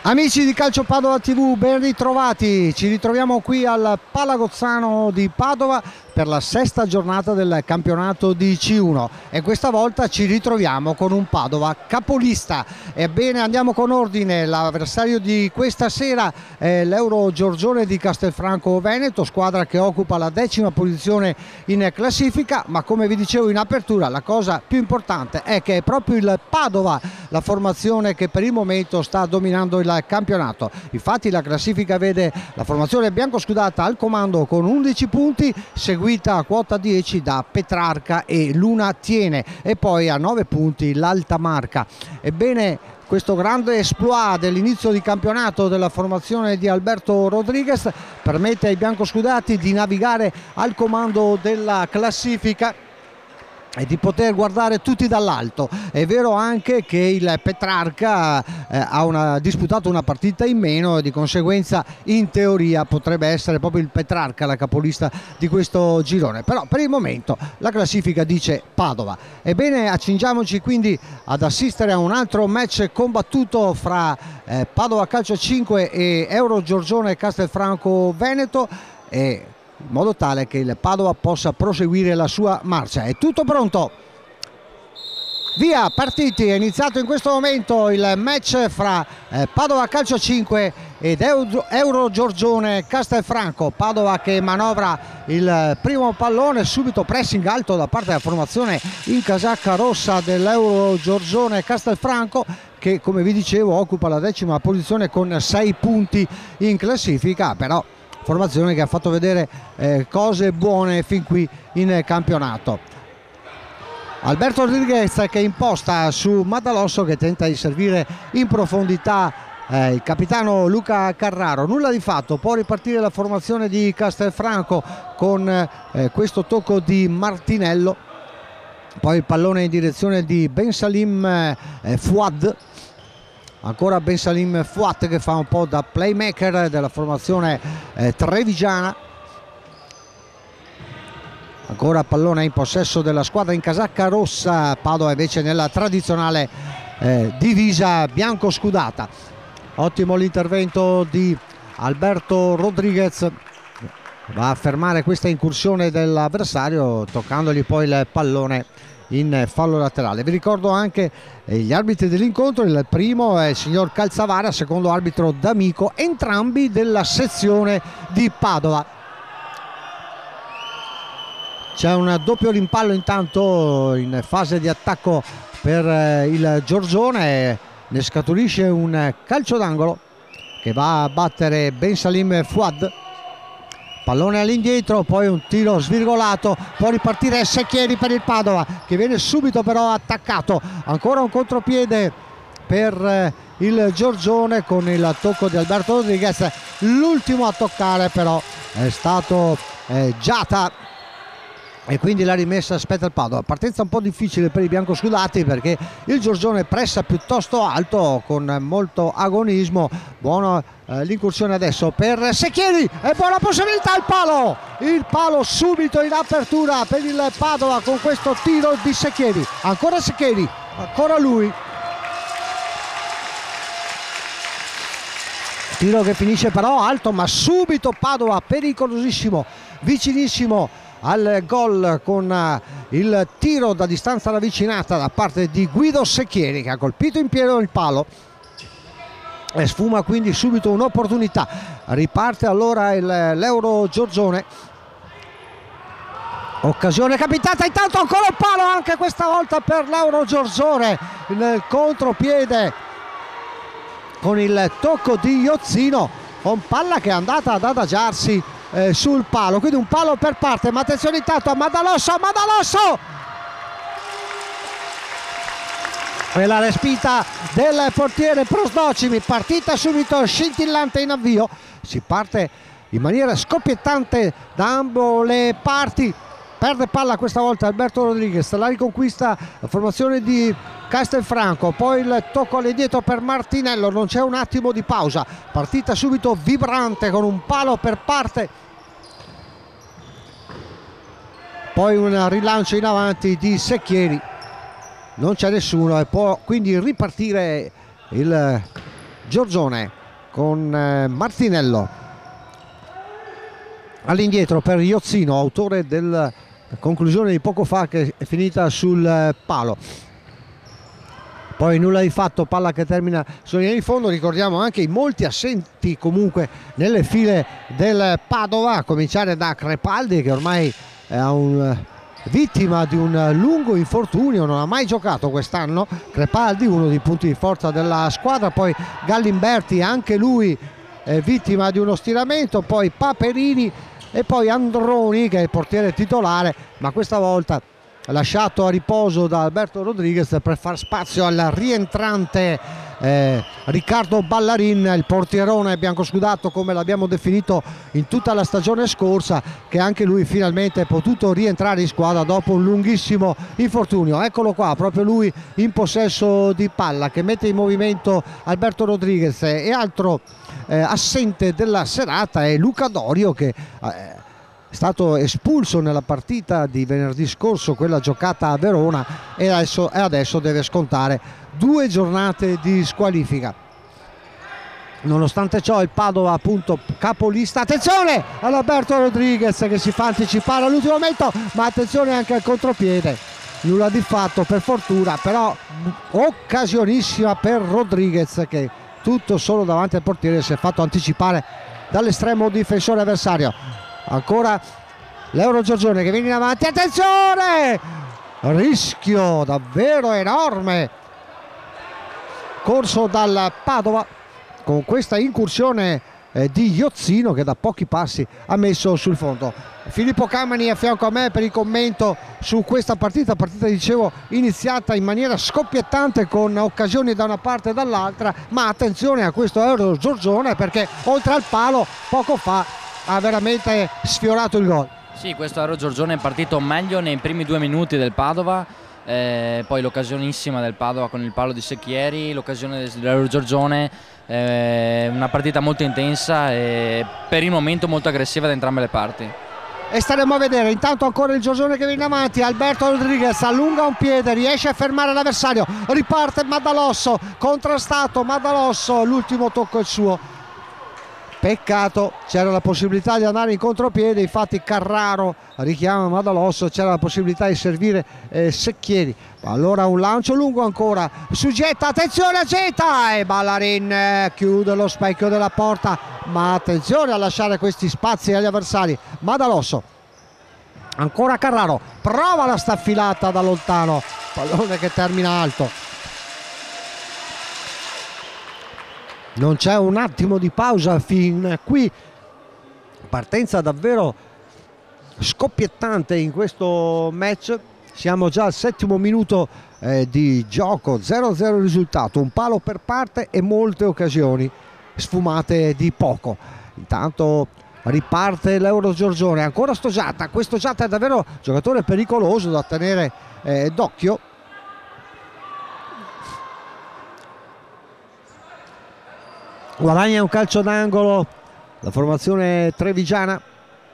Amici di Calcio Padova TV, ben ritrovati. Ci ritroviamo qui al Palagozzano di Padova per la sesta giornata del campionato di C1 e questa volta ci ritroviamo con un Padova capolista. Ebbene, andiamo con ordine. L'avversario di questa sera è l'Euro Giorgione di Castelfranco Veneto, squadra che occupa la 10ª posizione in classifica, ma come vi dicevo in apertura la cosa più importante è che è proprio il Padova la formazione che per il momento sta dominando il campionato. Infatti la classifica vede la formazione biancoscudata al comando con 11 punti, seguita a quota 10 da Petrarca e Luna Tiene, e poi a 9 punti l'Alta Marca. Ebbene, questo grande exploit dell'inizio di campionato della formazione di Alberto Rodriguez permette ai biancoscudati di navigare al comando della classifica e di poter guardare tutti dall'alto. È vero anche che il Petrarca ha disputato una partita in meno e di conseguenza in teoria potrebbe essere proprio il Petrarca la capolista di questo girone, però per il momento la classifica dice Padova. Ebbene, accingiamoci quindi ad assistere a un altro match combattuto fra Padova Calcio 5 e Euro Giorgione Castelfranco Veneto, e in modo tale che il Padova possa proseguire la sua marcia. È tutto pronto, via, partiti. È iniziato in questo momento il match fra Padova Calcio 5 ed Euro Giorgione Castelfranco. Padova che manovra il primo pallone, subito pressing alto da parte della formazione in casacca rossa dell'Euro Giorgione Castelfranco, che come vi dicevo occupa la 10ª posizione con 6 punti in classifica, però formazione che ha fatto vedere cose buone fin qui in campionato. Alberto Rodriguez che imposta su Madalosso, che tenta di servire in profondità il capitano Luca Carraro. Nulla di fatto, può ripartire la formazione di Castelfranco con questo tocco di Martinello, poi il pallone in direzione di Bensalim Fouad. Ancora Bensalim Fouad che fa un po' da playmaker della formazione trevigiana. Ancora pallone in possesso della squadra in casacca rossa. Padova invece nella tradizionale divisa bianco-scudata. Ottimo l'intervento di Alberto Rodriguez, va a fermare questa incursione dell'avversario toccandogli poi il pallone in fallo laterale. Vi ricordo anche gli arbitri dell'incontro: il primo è il signor Calzavara, secondo arbitro D'Amico, entrambi della sezione di Padova. C'è un doppio rimpallo intanto in fase di attacco per il Giorgione, ne scaturisce un calcio d'angolo che va a battere Bensalim Fouad. Pallone all'indietro, poi un tiro svirgolato, può ripartire Secchieri per il Padova che viene subito però attaccato. Ancora un contropiede per il Giorgione con il tocco di Alberto Rodriguez. L'ultimo a toccare però è stato Giata e quindi la rimessa aspetta il Padova. Partenza un po' difficile per i biancoscudati perché il Giorgione pressa piuttosto alto con molto agonismo. Buona l'incursione adesso per Secchieri e buona possibilità il palo subito in apertura per il Padova con questo tiro di Secchieri. Ancora Secchieri, ancora lui, tiro che finisce però alto, ma subito Padova pericolosissimo, vicinissimo al gol con il tiro da distanza ravvicinata da parte di Guido Secchieri, che ha colpito in pieno il palo e sfuma quindi subito un'opportunità. Riparte allora l'Euro Giorgione, occasione capitata, intanto ancora un palo anche questa volta per l'Euro Giorgione, il contropiede con il tocco di Iozzino, con palla che è andata ad adagiarsi sul palo, quindi un palo per parte. Ma attenzione intanto a Madalosso e la respinta del portiere Prosdocimi. Partita subito scintillante in avvio, si parte in maniera scoppiettante da ambo le parti. Perde palla questa volta Alberto Rodriguez, la riconquista la formazione di Castelfranco, poi il tocco all'indietro per Martinello, non c'è un attimo di pausa, partita subito vibrante con un palo per parte, poi un rilancio in avanti di Secchieri, non c'è nessuno e può quindi ripartire il Giorgione con Martinello all'indietro per Iozzino, autore della conclusione di poco fa che è finita sul palo. Poi nulla di fatto, palla che termina sulla linea di fondo. Ricordiamo anche i molti assenti comunque nelle file del Padova, a cominciare da Crepaldi, che ormai è vittima di un lungo infortunio, non ha mai giocato quest'anno. Crepaldi, uno dei punti di forza della squadra. Poi Gallimberti, anche lui vittima di uno stiramento. Poi Paperini e poi Androni, che è il portiere titolare, ma questa volta lasciato a riposo da Alberto Rodriguez per far spazio al rientrante Riccardo Ballarin, il portierone biancoscudato come l'abbiamo definito in tutta la stagione scorsa, che anche lui finalmente è potuto rientrare in squadra dopo un lunghissimo infortunio. Eccolo qua, proprio lui in possesso di palla, che mette in movimento Alberto Rodriguez. E altro assente della serata è Luca Dorio, che è stato espulso nella partita di venerdì scorso, quella giocata a Verona, e adesso deve scontare 2 giornate di squalifica. Nonostante ciò il Padova appunto capolista. Attenzione all'Alberto Rodriguez che si fa anticipare all'ultimo momento, ma attenzione anche al contropiede, nulla di fatto per fortuna, però occasionissima per Rodriguez, che tutto solo davanti al portiere si è fatto anticipare dall'estremo difensore avversario. Ancora l'Euro Giorgione che viene in avanti, attenzione, rischio davvero enorme corso dal Padova con questa incursione di Iozzino, che da pochi passi ha messo sul fondo. Filippo Camani a fianco a me per il commento su questa partita dicevo iniziata in maniera scoppiettante con occasioni da una parte e dall'altra, ma attenzione a questo Euro Giorgione, perché oltre al palo poco fa ha veramente sfiorato il gol. Sì, questo Euro Giorgione è partito meglio nei primi 2 minuti del Padova, poi l'occasionissima del Padova con il palo di Secchieri, l'occasione dell'Euro Giorgione, una partita molto intensa e per il momento molto aggressiva da entrambe le parti. E staremo a vedere. Intanto ancora il Giorgione che viene avanti, Alberto Rodriguez allunga un piede, riesce a fermare l'avversario, riparte Maddalosso, contrastato Maddalosso, l'ultimo tocco è suo. Peccato, c'era la possibilità di andare in contropiede, infatti Carraro richiama Maddalosso, c'era la possibilità di servire Secchieri. Allora un lancio lungo ancora su Getta, attenzione a Getta, e Ballarin chiude lo specchio della porta, ma attenzione a lasciare questi spazi agli avversari. Maddalosso, ancora Carraro, prova la staffilata da lontano, pallone che termina alto. Non c'è un attimo di pausa fin qui, partenza davvero scoppiettante in questo match. Siamo già al 7° minuto di gioco, 0-0 il risultato, un palo per parte e molte occasioni sfumate di poco. Intanto riparte l'Euro Giorgione, ancora Giatta, questo Giatta è davvero un giocatore pericoloso da tenere d'occhio. Guadagna un calcio d'angolo la formazione trevigiana.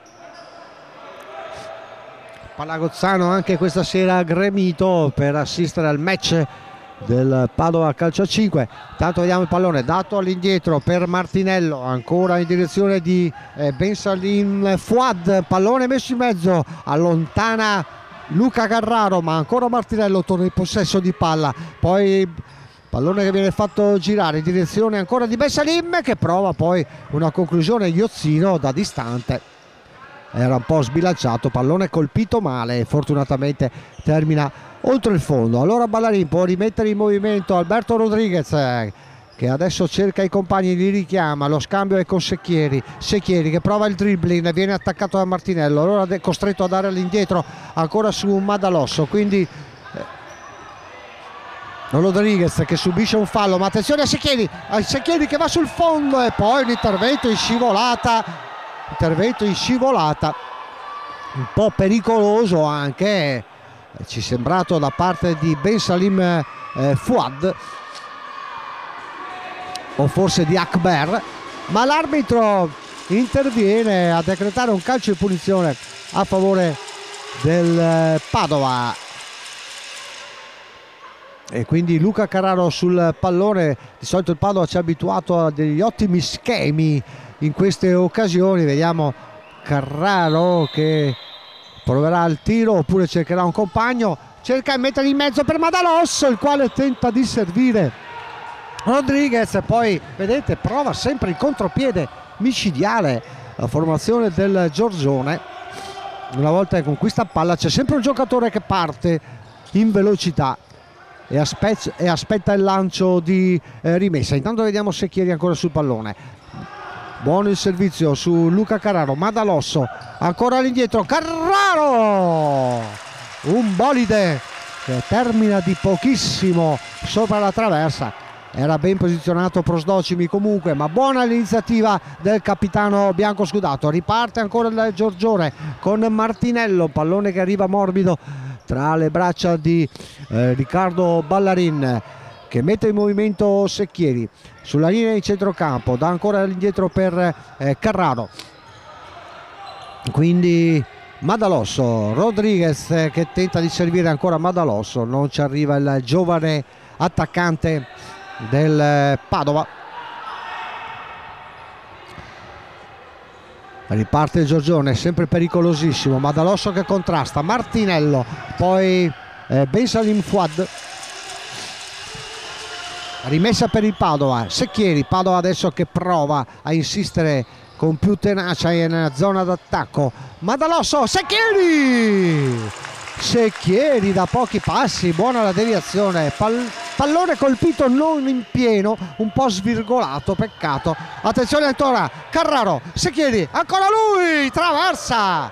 Palagozzano anche questa sera gremito per assistere al match del Padova calcio a 5. Tanto vediamo il pallone dato all'indietro per Martinello, ancora in direzione di Ben Salim Fouad, pallone messo in mezzo, allontana Luca Carraro, ma ancora Martinello torna in possesso di palla, poi pallone che viene fatto girare in direzione ancora di Ben Salim, che prova poi una conclusione Iozzino da distante, era un po' sbilanciato, pallone colpito male e fortunatamente termina oltre il fondo. Allora Ballarin può rimettere in movimento Alberto Rodriguez, che adesso cerca i compagni, li richiama, lo scambio è con Secchieri che prova il dribbling, viene attaccato da Martinello, allora è costretto a dare all'indietro ancora su Maddalosso, quindi Rodriguez che subisce un fallo, ma attenzione a Secchieri che va sul fondo, e poi un intervento in scivolata un po' pericoloso anche, ci è sembrato da parte di Ben Salim Fouad o forse di Akber, ma l'arbitro interviene a decretare un calcio di punizione a favore del Padova. e quindi Luca Carraro sul pallone. Di solito il Padova ci ha abituato a degli ottimi schemi in queste occasioni. Vediamo Carraro che proverà il tiro oppure cercherà un compagno, cerca di mettere in mezzo per Madalosso, il quale tenta di servire Rodriguez, poi vedete prova sempre il contropiede micidiale la formazione del Giorgione. Una volta che conquista palla c'è sempre un giocatore che parte in velocità e aspetta il lancio di rimessa. Intanto vediamo Secchieri ancora sul pallone, buono il servizio su Luca Carraro, Madalosso ancora all'indietro, Carraro, un bolide che termina di pochissimo sopra la traversa. Era ben posizionato Prosdocimi comunque, ma buona l'iniziativa del capitano biancoscudato. Riparte ancora il Giorgione con Martinello, pallone che arriva morbido tra le braccia di Riccardo Ballarin, che mette in movimento Secchieri sulla linea di centrocampo, dà ancora all'indietro per Carraro, quindi Madalosso, Rodriguez che tenta di servire ancora Madalosso, non ci arriva il giovane attaccante del Padova. Riparte il Giorgione, sempre pericolosissimo, Madalosso che contrasta, Martinello, poi Bensalim Fouad, rimessa per il Padova, Secchieri, Padova adesso che prova a insistere con più tenacia in zona d'attacco, Madalosso, Secchieri da pochi passi, buona la deviazione, pallone colpito non in pieno, un po' svirgolato, peccato. Attenzione ancora, Carraro, Secchieri, ancora lui, traversa,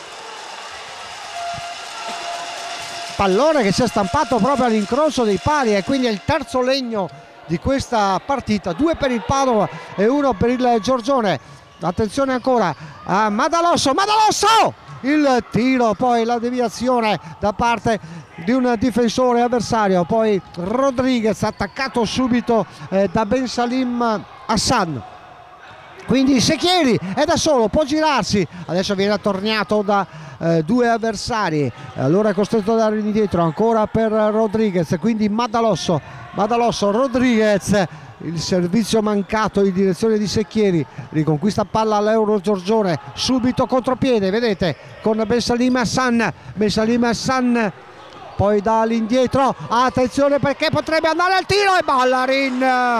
pallone che si è stampato proprio all'incrocio dei pali e quindi è il terzo legno di questa partita, 2 per il Padova e 1 per il Giorgione. Attenzione ancora a Madalosso, il tiro, poi la deviazione da parte di un difensore avversario, poi Rodriguez attaccato subito da Bensalim Hassan, quindi Secchieri è da solo, può girarsi, adesso viene attorniato da 2 avversari, allora è costretto ad andare indietro ancora per Rodriguez, quindi Madalosso, Rodriguez, il servizio mancato in direzione di Secchieri, riconquista palla all'Euro Giorgione, subito contropiede, vedete, con Bensalim Hassan, poi da all'indietro, attenzione perché potrebbe andare al tiro e Ballarin,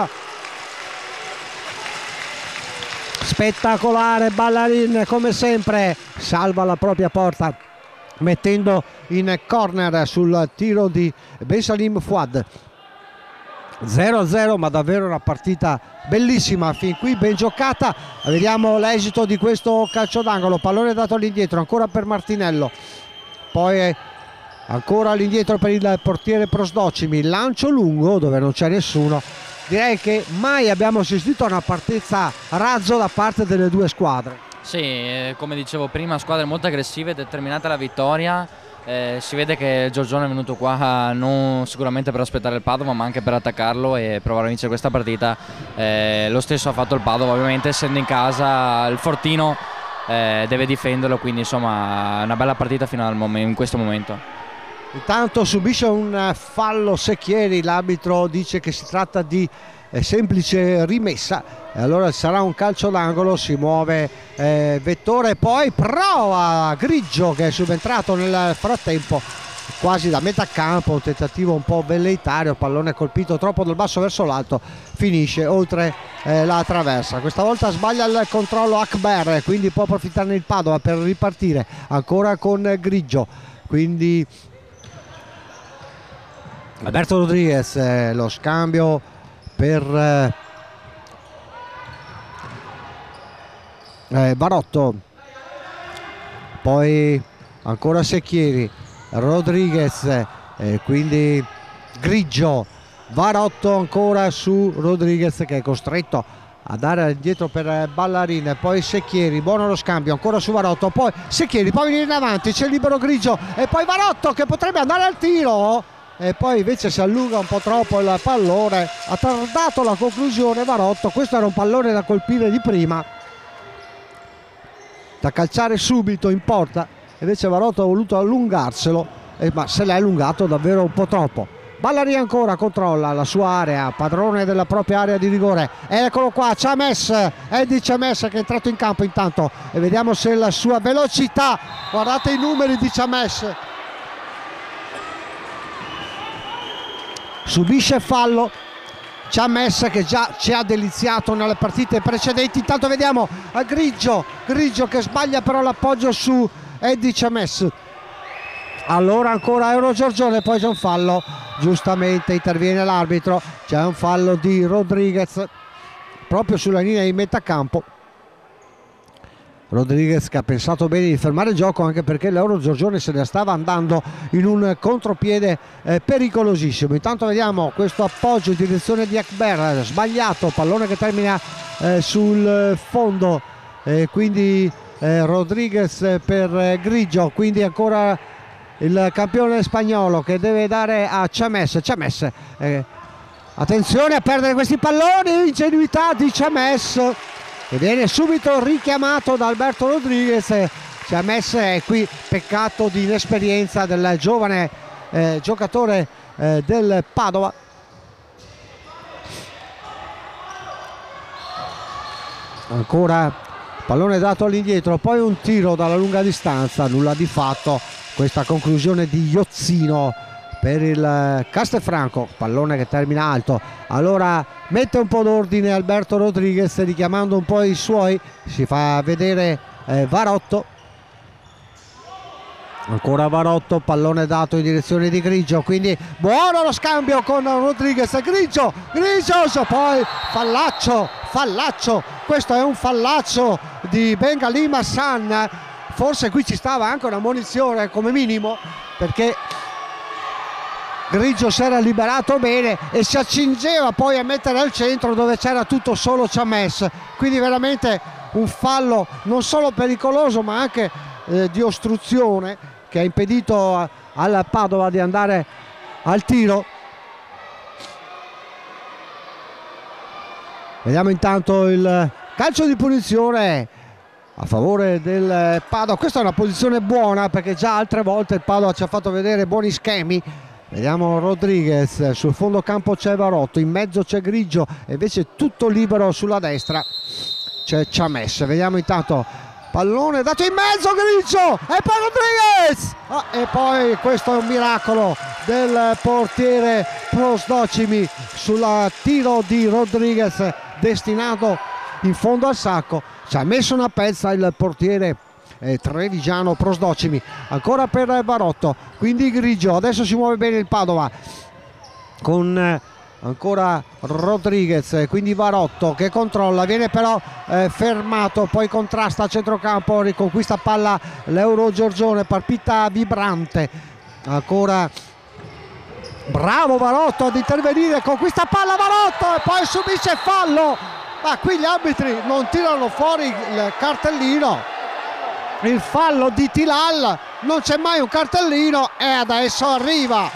spettacolare Ballarin come sempre, salva la propria porta mettendo in corner sul tiro di Bensalim Fouad. 0-0, ma davvero una partita bellissima fin qui, ben giocata. Vediamo l'esito di questo calcio d'angolo, pallone dato all'indietro ancora per Martinello, poi ancora all'indietro per il portiere Prosdocimi, lancio lungo dove non c'è nessuno. Direi che mai abbiamo assistito a una partita razzo da parte delle due squadre. Sì, come dicevo prima, squadre molto aggressive, determinate alla vittoria. Si vede che il Giorgione è venuto qua non sicuramente per aspettare il Padova, ma anche per attaccarlo e provare a vincere questa partita. Lo stesso ha fatto il Padova, ovviamente essendo in casa il Fortino deve difenderlo, quindi insomma una bella partita fino in questo momento. Intanto subisce un fallo Secchieri, l'arbitro dice che si tratta di semplice rimessa e allora sarà un calcio d'angolo, si muove Vettore, poi prova Grigio che è subentrato nel frattempo quasi da metà campo, un tentativo un po' velleitario, pallone colpito troppo dal basso verso l'alto, finisce oltre la traversa. Questa volta sbaglia il controllo Akber, quindi può approfittarne il Padova per ripartire ancora con Grigio, quindi Alberto Rodriguez, lo scambio per Barotto, poi ancora Secchieri, Rodriguez, quindi Grigio, Barotto ancora su Rodriguez che è costretto a dare indietro per Ballarin, poi Secchieri, buono lo scambio ancora su Barotto, poi Secchieri, poi viene in avanti, c'è il libero Grigio e poi Barotto che potrebbe andare al tiro e poi invece si allunga un po' troppo il pallone, ha tardato la conclusione Barotto. Questo era un pallone da colpire di prima, da calciare subito in porta, invece Barotto ha voluto allungarselo ma se l'è allungato davvero un po' troppo. Ballaria ancora, controlla la sua area, padrone della propria area di rigore. Eccolo qua, Chames, Eddie Chames che è entrato in campo intanto e vediamo se la sua velocità, guardate i numeri di Chames, subisce fallo. Chames che già ci ha deliziato nelle partite precedenti. Intanto vediamo a Grigio che sbaglia però l'appoggio su Eddie Chames. Allora ancora Euro Giorgione, poi c'è un fallo, giustamente interviene l'arbitro, c'è un fallo di Rodriguez proprio sulla linea di metà campo. Rodriguez che ha pensato bene di fermare il gioco, anche perché l'Euro Giorgione se ne stava andando in un contropiede pericolosissimo. Intanto vediamo questo appoggio in direzione di Akber, sbagliato, pallone che termina sul fondo, quindi Rodriguez per Grigio, quindi ancora il campione spagnolo che deve dare a Chames. Attenzione a perdere questi palloni, ingenuità di Chames che viene subito richiamato da Alberto Rodriguez. Chames è qui, peccato di inesperienza del giovane giocatore del Padova. Ancora pallone dato all'indietro, poi un tiro dalla lunga distanza, nulla di fatto. Questa conclusione di Iozzino per il Castelfranco, pallone che termina alto. Allora mette un po' d'ordine Alberto Rodriguez richiamando un po' i suoi, si fa vedere Varotto. Ancora Varotto, pallone dato in direzione di Grigio, quindi buono lo scambio con Rodriguez. Grigio, poi fallaccio, questo è un fallaccio di Bengalim Hassan. Forse qui ci stava anche una munizione come minimo, perché Grigio si era liberato bene e si accingeva poi a mettere al centro dove c'era tutto solo Chames, quindi veramente un fallo non solo pericoloso ma anche di ostruzione che ha impedito al Padova di andare al tiro. Vediamo intanto il calcio di punizione a favore del Padova. Questa è una posizione buona perché già altre volte il Padova ci ha fatto vedere buoni schemi. Vediamo Rodriguez, sul fondo campo c'è Varotto, in mezzo c'è Grigio e invece tutto libero sulla destra c'è Chames. Vediamo intanto pallone dato in mezzo, Grigio e poi Rodriguez, e poi questo è un miracolo del portiere Prosdocimi sul tiro di Rodriguez destinato in fondo al sacco. Ci ha messo una pezza il portiere trevigiano Prosdocimi. Ancora per Varotto, quindi Grigio, adesso si muove bene il Padova con ancora Rodriguez, quindi Varotto che controlla, viene però fermato, poi contrasta a centrocampo, riconquista palla l'Euro Giorgione, partita vibrante. Ancora bravo Varotto ad intervenire, conquista palla Varotto e poi subisce fallo, ma qui gli arbitri non tirano fuori il cartellino. Il fallo di Tilal, non c'è mai un cartellino e adesso arriva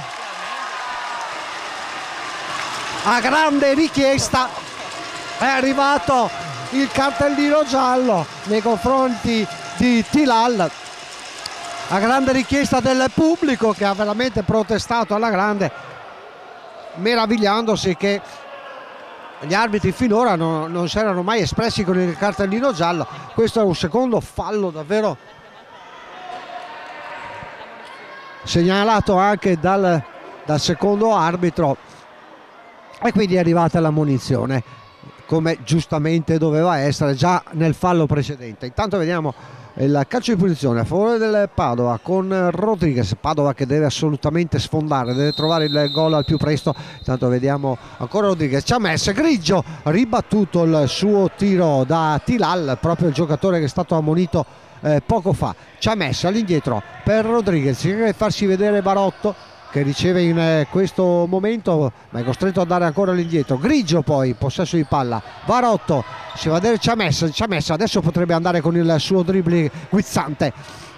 a grande richiesta, è arrivato il cartellino giallo nei confronti di Tilal, a grande richiesta del pubblico che ha veramente protestato alla grande, meravigliandosi che gli arbitri finora non si erano mai espressi con il cartellino giallo. Questo è un secondo fallo davvero segnalato anche dal secondo arbitro e quindi è arrivata la munizione come giustamente doveva essere già nel fallo precedente. Intanto vediamo il calcio di punizione a favore del Padova con Rodriguez. Padova che deve assolutamente sfondare, deve trovare il gol al più presto. Intanto vediamo ancora Rodriguez, ci ha messo Grigio, ribattuto il suo tiro da Tilal, proprio il giocatore che è stato ammonito poco fa. Ci ha messo all'indietro per Rodriguez, deve farsi vedere Varotto che riceve in questo momento ma è costretto ad andare ancora all'indietro. Grigio poi possesso di palla, Varotto si va a vedere, ci ha messo, adesso potrebbe andare con il suo dribbling guizzante.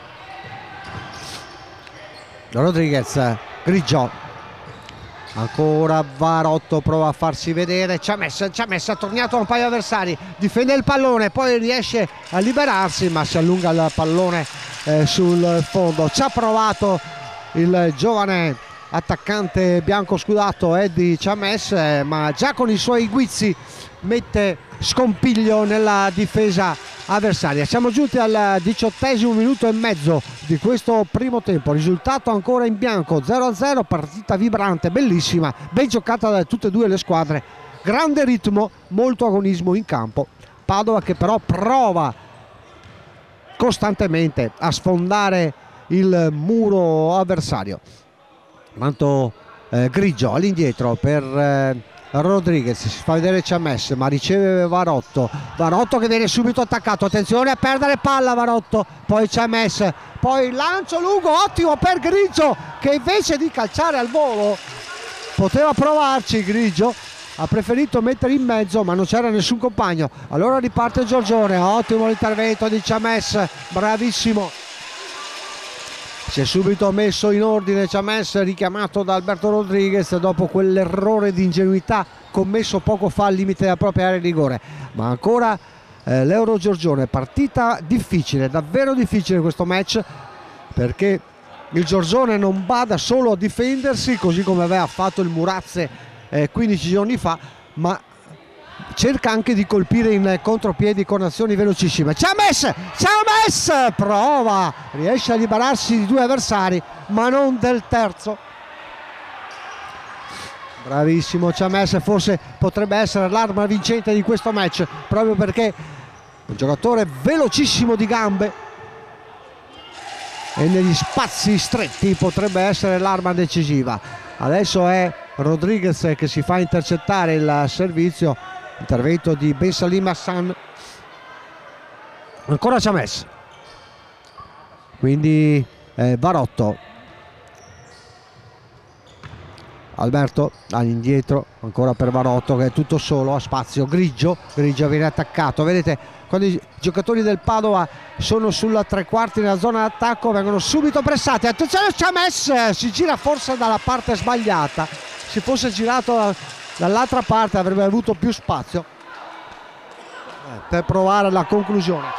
Rodriguez, Grigio, ancora Varotto prova a farsi vedere, ci ha messo, ha tornato a un paio di avversari, difende il pallone, poi riesce a liberarsi ma si allunga il pallone sul fondo. Ci ha provato il giovane attaccante bianco scudato Eddie Chames, ma già con i suoi guizzi mette scompiglio nella difesa avversaria. Siamo giunti al 18° minuto e mezzo di questo primo tempo, risultato ancora in bianco, 0-0, partita vibrante, bellissima, ben giocata da tutte e due le squadre, grande ritmo, molto agonismo in campo. Padova che però prova costantemente a sfondare il muro avversario. Tanto Grigio all'indietro per Rodriguez, si fa vedere Chames, ma riceve Varotto che viene subito attaccato, attenzione a perdere palla Varotto, poi Chames, poi lancio lungo ottimo per Grigio che invece di calciare al volo poteva provarci. Grigio ha preferito mettere in mezzo ma non c'era nessun compagno, allora riparte Giorgione, ottimo l'intervento di Chames, bravissimo, si è subito messo in ordine Chames, richiamato da Alberto Rodriguez dopo quell'errore di ingenuità commesso poco fa al limite della propria area di rigore. Ma ancora l'Euro Giorgione, partita difficile, davvero difficile questo match, perché il Giorgione non bada solo a difendersi così come aveva fatto il Murazze 15 giorni fa, ma cerca anche di colpire in contropiedi con azioni velocissime. Chames prova, riesce a liberarsi di due avversari ma non del terzo. Bravissimo Chames, forse potrebbe essere l'arma vincente di questo match, proprio perché un giocatore velocissimo di gambe e negli spazi stretti potrebbe essere l'arma decisiva. Adesso è Rodriguez che si fa intercettare il servizio, intervento di Ben Salim Hassan, ancora Chames, quindi Varotto, Alberto all'indietro ancora per Varotto che è tutto solo, a spazio Grigio viene attaccato, vedete quando i giocatori del Padova sono sulla tre quarti nella zona d'attacco vengono subito pressati, attenzione Chames si gira forse dalla parte sbagliata, se fosse girato dall'altra parte avrebbe avuto più spazio per provare la conclusione.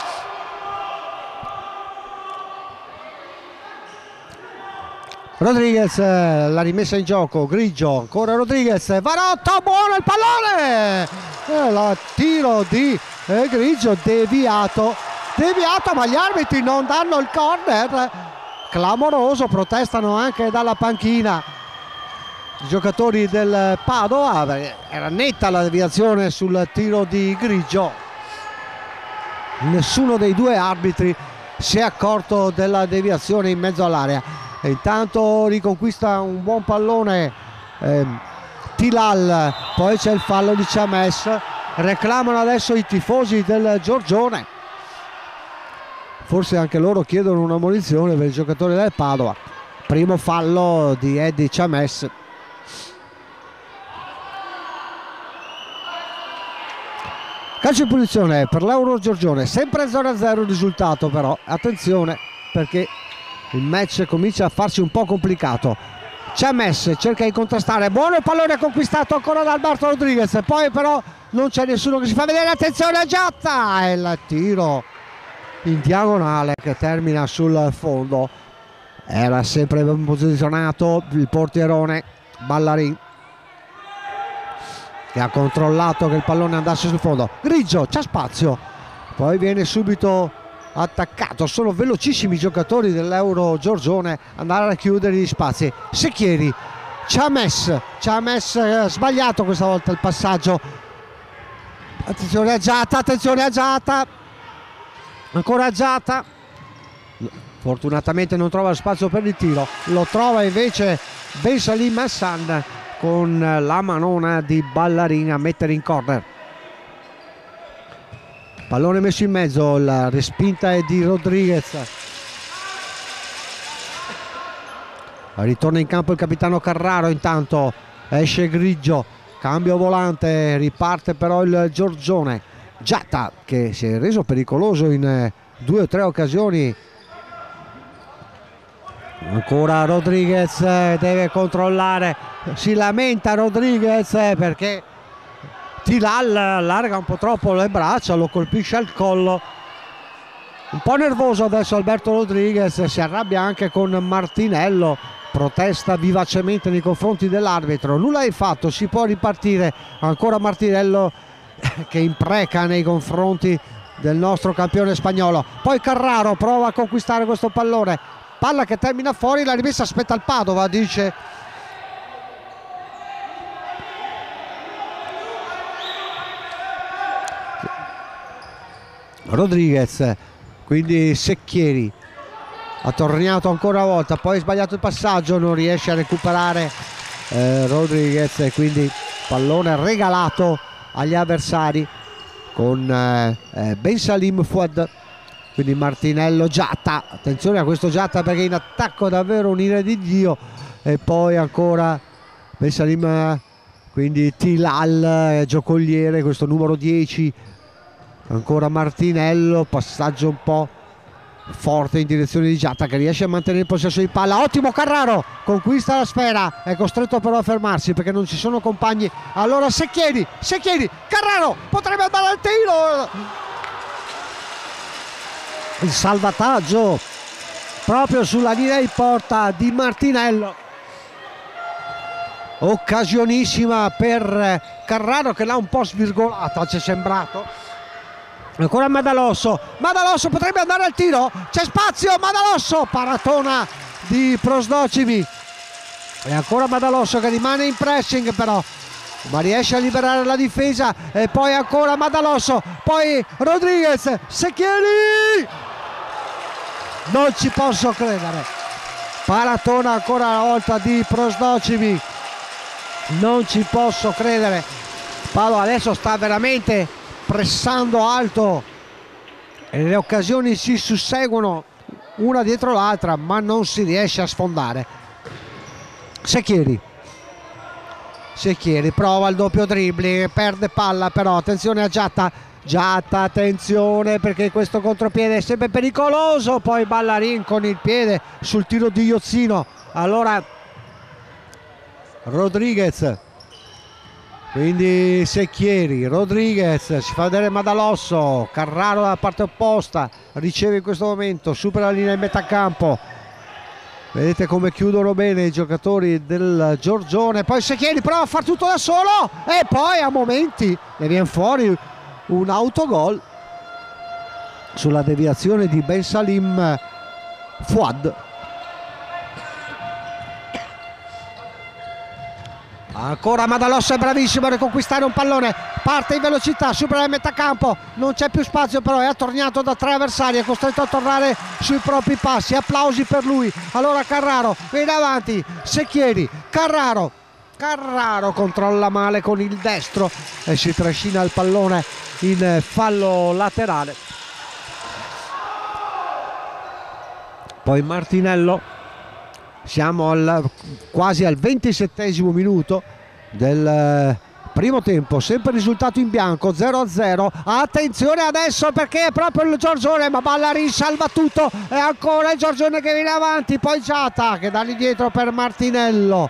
Rodriguez, la rimessa in gioco, Grigio, ancora Rodriguez, Varotto, buono il pallone, il tiro di Grigio deviato, ma gli arbitri non danno il corner, clamoroso, protestano anche dalla panchina i giocatori del Padova, era netta la deviazione sul tiro di Grigio, nessuno dei due arbitri si è accorto della deviazione in mezzo all'area. E intanto riconquista un buon pallone Tilal, poi c'è il fallo di Chames, reclamano adesso i tifosi del Giorgione, forse anche loro chiedono una munizione per il giocatore del Padova. Primo fallo di Eddie Chames. Calcio in punizione per l'Euro Giorgione, sempre 0-0 il risultato, però attenzione perché il match comincia a farsi un po' complicato. Chames cerca di contrastare, buono il pallone conquistato ancora da Alberto Rodriguez, poi però non c'è nessuno che si fa vedere, attenzione a Giatta, e il tiro in diagonale che termina sul fondo. Era sempre ben posizionato il portierone Ballarin, che ha controllato che il pallone andasse sul fondo. Grigio, c'ha spazio, poi viene subito attaccato, sono velocissimi i giocatori dell'Euro Giorgione andare a chiudere gli spazi. Secchieri, Chames sbagliato questa volta il passaggio, attenzione a Giatta, ancora Giatta, fortunatamente non trova spazio per il tiro, lo trova invece Ben Salim Hassan con la manona di Ballarin a mettere in corner. Pallone messo in mezzo, la respinta è di Rodriguez, ritorna in campo il capitano Carraro, intanto esce Grigio, cambio volante, riparte però il Giorgione. Giatta che si è reso pericoloso in 2 o 3 occasioni, ancora Rodriguez, deve controllare, si lamenta Rodriguez perché Tilal allarga un po' troppo le braccia, lo colpisce al collo, un po' nervoso adesso Alberto Rodriguez, si arrabbia anche con Martinello protesta vivacemente nei confronti dell'arbitro. Nulla è fatto, si può ripartire. Ancora Martinello che impreca nei confronti del nostro campione spagnolo. Poi Carraro prova a conquistare questo pallone, palla che termina fuori, la rimessa aspetta il Padova, dice Rodriguez. Quindi Secchieri ha tornato ancora una volta, poi ha sbagliato il passaggio, non riesce a recuperare Rodriguez, e quindi pallone regalato agli avversari con Bensalim Fouad. Quindi Martinello, Giatta, attenzione a questo Giatta perché in attacco davvero un'ira di Dio. E poi ancora Bensalim, quindi Tilal, giocoliere, questo numero 10. Ancora Martinello, passaggio un po' forte in direzione di Giatta che riesce a mantenere il possesso di palla. Ottimo Carraro, conquista la sfera, è costretto però a fermarsi perché non ci sono compagni. Allora Secchieri, Carraro potrebbe andare al tiro. Il salvataggio proprio sulla linea di porta di Martinello. Occasionissima per Carraro che l'ha un po' svirgolata, ci è sembrato. Ancora Madalosso potrebbe andare al tiro, c'è spazio, Madalosso, paratona di Prosdocimi. E ancora Madalosso che rimane in pressing però, ma riesce a liberare la difesa. E poi ancora Madalosso, poi Rodriguez, Secchieri, non ci posso credere, paratona ancora una volta di Prosdocimi, non ci posso credere. Paolo adesso sta veramente pressando alto e le occasioni si susseguono una dietro l'altra, ma non si riesce a sfondare. Secchieri prova il doppio dribbling, perde palla però, attenzione a Giatta, attenzione perché questo contropiede è sempre pericoloso. Poi Ballarin con il piede sul tiro di Iozzino. Allora Rodriguez, quindi Secchieri, Rodriguez, si fa vedere Madalosso, Carraro dalla parte opposta, riceve in questo momento, supera la linea di metà campo. Vedete come chiudono bene i giocatori del Giorgione. Poi Secchieri prova a far tutto da solo e poi a momenti ne viene fuori un autogol sulla deviazione di Bensalim Fouad. Ancora Madalosso è bravissimo a riconquistare un pallone, parte in velocità, supera la metà campo, non c'è più spazio però, è attorniato da 3 avversari, è costretto a tornare sui propri passi. Applausi per lui. Allora Carraro viene avanti, Secchieri, Carraro controlla male con il destro e si trascina il pallone in fallo laterale. Poi Martinello. Siamo quasi al 27esimo minuto del primo tempo, sempre risultato in bianco, 0-0. Attenzione adesso perché è proprio il Giorgione, ma Ballarin salva tutto e ancora il Giorgione che viene avanti, poi Giatta che dà l'indietro per Martinello.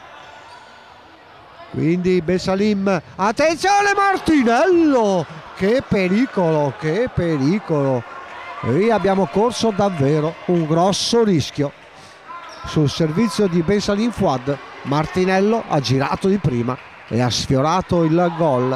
Quindi Bensalim, attenzione Martinello, che pericolo, e abbiamo corso davvero un grosso rischio. Sul servizio di Bensalim Fouad, Martinello ha girato di prima e ha sfiorato il gol.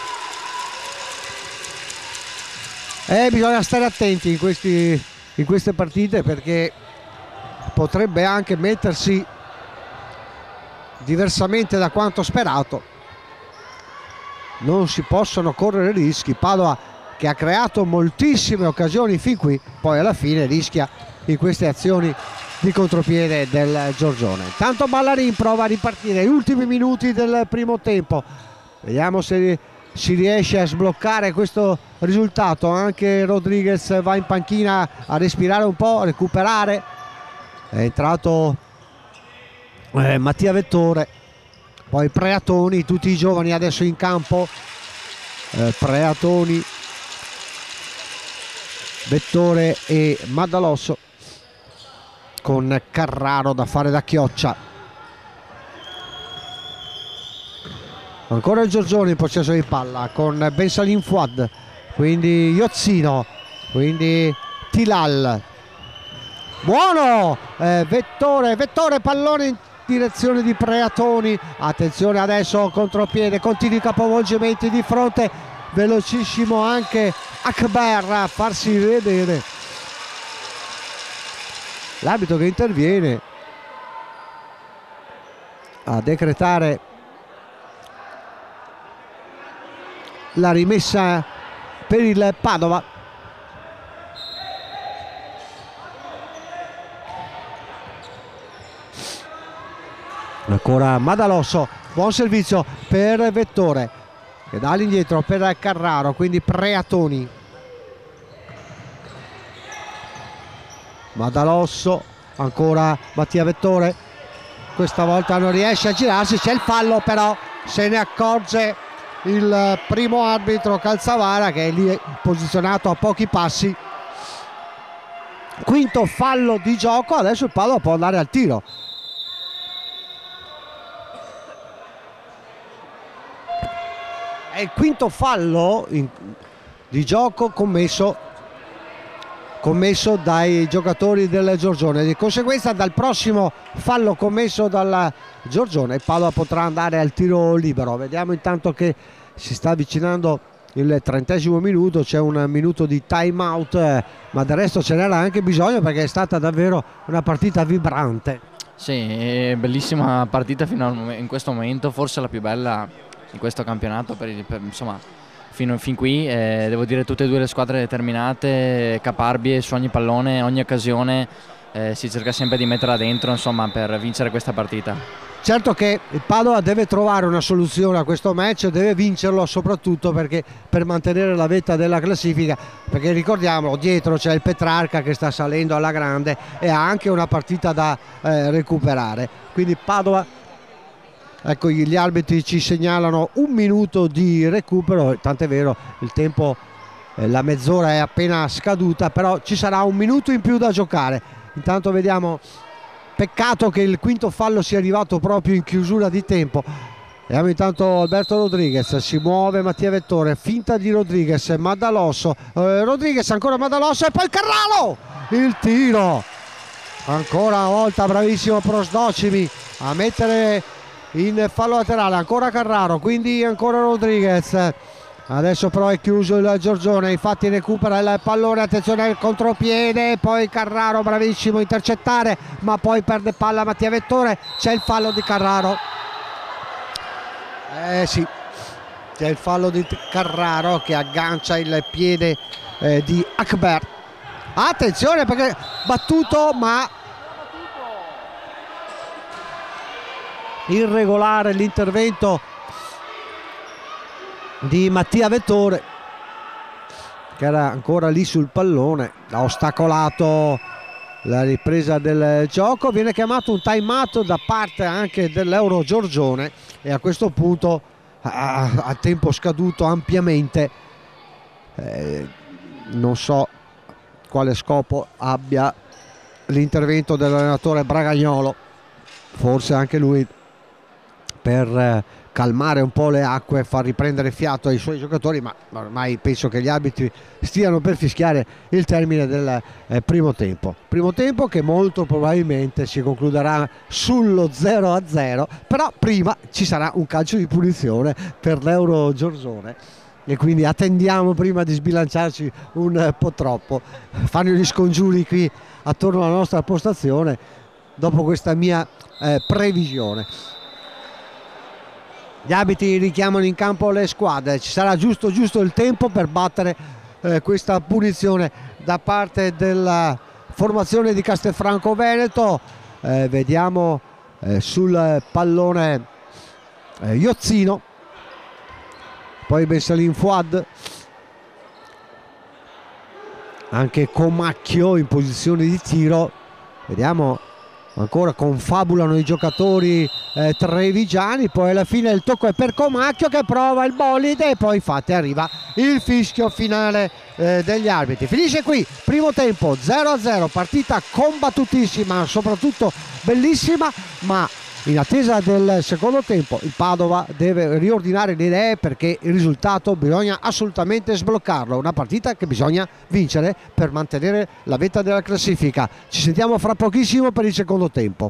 Bisogna stare attenti in queste partite perché potrebbe anche mettersi diversamente da quanto sperato. Non si possono correre rischi. Padova che ha creato moltissime occasioni fin qui, poi alla fine rischia in queste azioni di contropiede del Giorgione. Tanto Ballarin prova a ripartire gli ultimi minuti del primo tempo, vediamo se si riesce a sbloccare questo risultato. Anche Rodriguez va in panchina a respirare un po', a recuperare. È entrato Mattia Vettore, poi Preatoni, tutti i giovani adesso in campo. Preatoni, Vettore e Madalosso, con Carraro da fare da chioccia. Ancora il Giorgione in possesso di palla con Bensalim Fouad, quindi Iozzino, quindi Tilal, buono, Vettore, pallone in direzione di Preatoni, attenzione adesso contropiede, continui capovolgimenti di fronte, velocissimo anche Akber a farsi vedere, l'arbitro che interviene a decretare la rimessa per il Padova. Ancora Madalosso, buon servizio per Vettore che dà all'indietro per Carraro, quindi Preatoni, Madalosso, ancora Mattia Vettore, questa volta non riesce a girarsi, c'è il fallo, però se ne accorge il primo arbitro Calzavara che è lì posizionato a pochi passi. Quinto fallo di gioco, adesso il Padova può andare al tiro. È il quinto fallo di gioco commesso dai giocatori del Giorgione, di conseguenza dal prossimo fallo commesso dal Giorgione il Padova potrà andare al tiro libero. Vediamo intanto che si sta avvicinando il 30° minuto, c'è un minuto di time out, ma del resto ce n'era anche bisogno perché è stata davvero una partita vibrante. Sì, bellissima partita fino in questo momento, forse la più bella in questo campionato insomma fin qui, devo dire tutte e due le squadre determinate, caparbie su ogni pallone, ogni occasione, si cerca sempre di metterla dentro, insomma, per vincere questa partita. Certo che il Padova deve trovare una soluzione a questo match, deve vincerlo soprattutto perché per mantenere la vetta della classifica, perché ricordiamolo, dietro c'è il Petrarca che sta salendo alla grande e ha anche una partita da recuperare, quindi Padova. Ecco, gli arbitri ci segnalano un minuto di recupero, tant'è vero il tempo, la mezz'ora è appena scaduta, però ci sarà un minuto in più da giocare. Intanto vediamo, peccato che il quinto fallo sia arrivato proprio in chiusura di tempo. Vediamo intanto Alberto Rodriguez, si muove Mattia Vettore, finta di Rodriguez, Madalosso, Rodriguez ancora Madalosso e poi Carraro, il tiro, ancora una volta bravissimo Prosdocimi a mettere in fallo laterale, ancora Carraro, quindi ancora Rodriguez, adesso però è chiuso il Giorgione, infatti recupera il pallone, attenzione al contropiede, poi Carraro bravissimo a intercettare, ma poi perde palla Mattia Vettore, c'è il fallo di Carraro, sì, c'è il fallo di Carraro che aggancia il piede di Akber, attenzione perché battuto ma irregolare l'intervento di Mattia Vettore che era ancora lì sul pallone, ha ostacolato la ripresa del gioco. Viene chiamato un time out da parte anche dell'Euro Giorgione e a questo punto a tempo scaduto ampiamente, non so quale scopo abbia l'intervento dell'allenatore Bragagnolo, forse anche lui per calmare un po' le acque e far riprendere fiato ai suoi giocatori, ma ormai penso che gli arbitri stiano per fischiare il termine del primo tempo che molto probabilmente si concluderà sullo 0-0, però prima ci sarà un calcio di punizione per l'Euro Giorgione e quindi attendiamo prima di sbilanciarci un po' troppo. Fanno gli scongiuri qui attorno alla nostra postazione dopo questa mia previsione. Gli arbitri richiamano in campo le squadre, ci sarà giusto il tempo per battere questa punizione da parte della formazione di Castelfranco Veneto. Vediamo sul pallone Iozzino, poi Bessalin Fuad, anche Comacchio in posizione di tiro. Vediamo, ancora confabulano i giocatori trevigiani, poi alla fine il tocco è per Comacchio che prova il bolide e poi infatti arriva il fischio finale degli arbitri. Finisce qui, primo tempo 0-0, partita combattutissima, soprattutto bellissima, ma In attesa del secondo tempo il Padova deve riordinare le idee, perché il risultato bisogna assolutamente sbloccarlo, una partita che bisogna vincere per mantenere la vetta della classifica. Ci sentiamo fra pochissimo per il secondo tempo.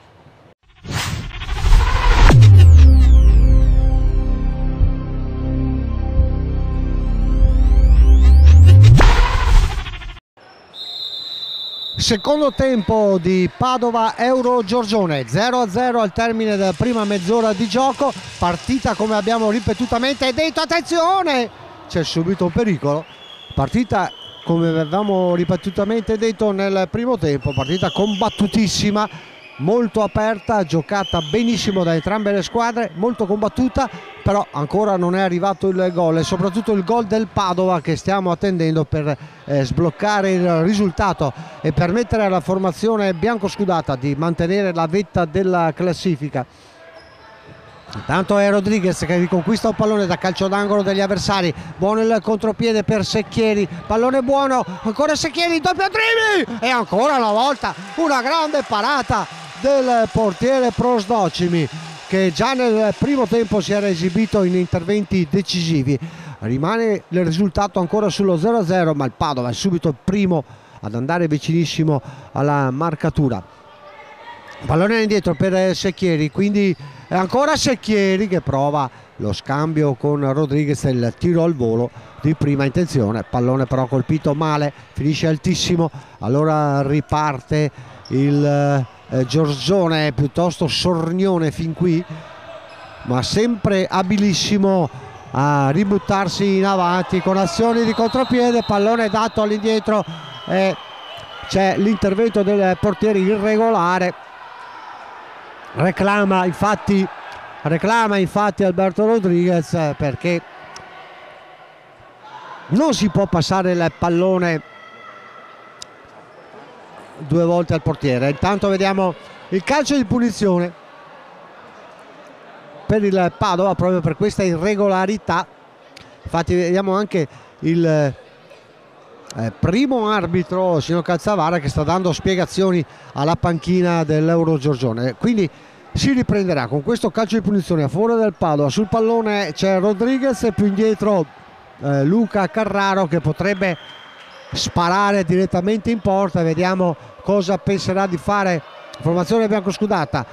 Secondo tempo di Padova Euro Giorgione, 0-0 al termine della prima mezz'ora di gioco. Partita, come abbiamo ripetutamente detto, attenzione, c'è subito un pericolo. Partita, come avevamo ripetutamente detto nel primo tempo, partita combattutissima, molto aperta, giocata benissimo da entrambe le squadre, molto combattuta, però ancora non è arrivato il gol, e soprattutto il gol del Padova che stiamo attendendo per sbloccare il risultato e permettere alla formazione biancoscudata di mantenere la vetta della classifica. Intanto è Rodriguez che riconquista un pallone da calcio d'angolo degli avversari, buono il contropiede per Secchieri, pallone buono, ancora Secchieri, doppio dribbling e ancora una volta una grande parata del portiere Prosdocimi, che già nel primo tempo si era esibito in interventi decisivi. Rimane il risultato ancora sullo 0-0, ma il Padova è subito il primo ad andare vicinissimo alla marcatura. Pallone indietro per Secchieri, quindi è ancora Secchieri che prova lo scambio con Rodriguez, il tiro al volo di prima intenzione, pallone però colpito male, finisce altissimo, allora riparte il Giorgione, piuttosto sornione fin qui, ma sempre abilissimo a ributtarsi in avanti con azioni di contropiede, pallone dato all'indietro e c'è l'intervento del portiere irregolare. Reclama infatti Alberto Rodriguez, perché non si può passare il pallone due volte al portiere. Intanto vediamo il calcio di punizione per il Padova proprio per questa irregolarità. Infatti vediamo anche il primo arbitro, signor Calzavara, che sta dando spiegazioni alla panchina dell'Euro Giorgione, quindi si riprenderà con questo calcio di punizione a favore del Padova. Sul pallone c'è Rodriguez e più indietro Luca Carraro, che potrebbe sparare direttamente in porta. Vediamo cosa penserà di fare formazione biancoscudata.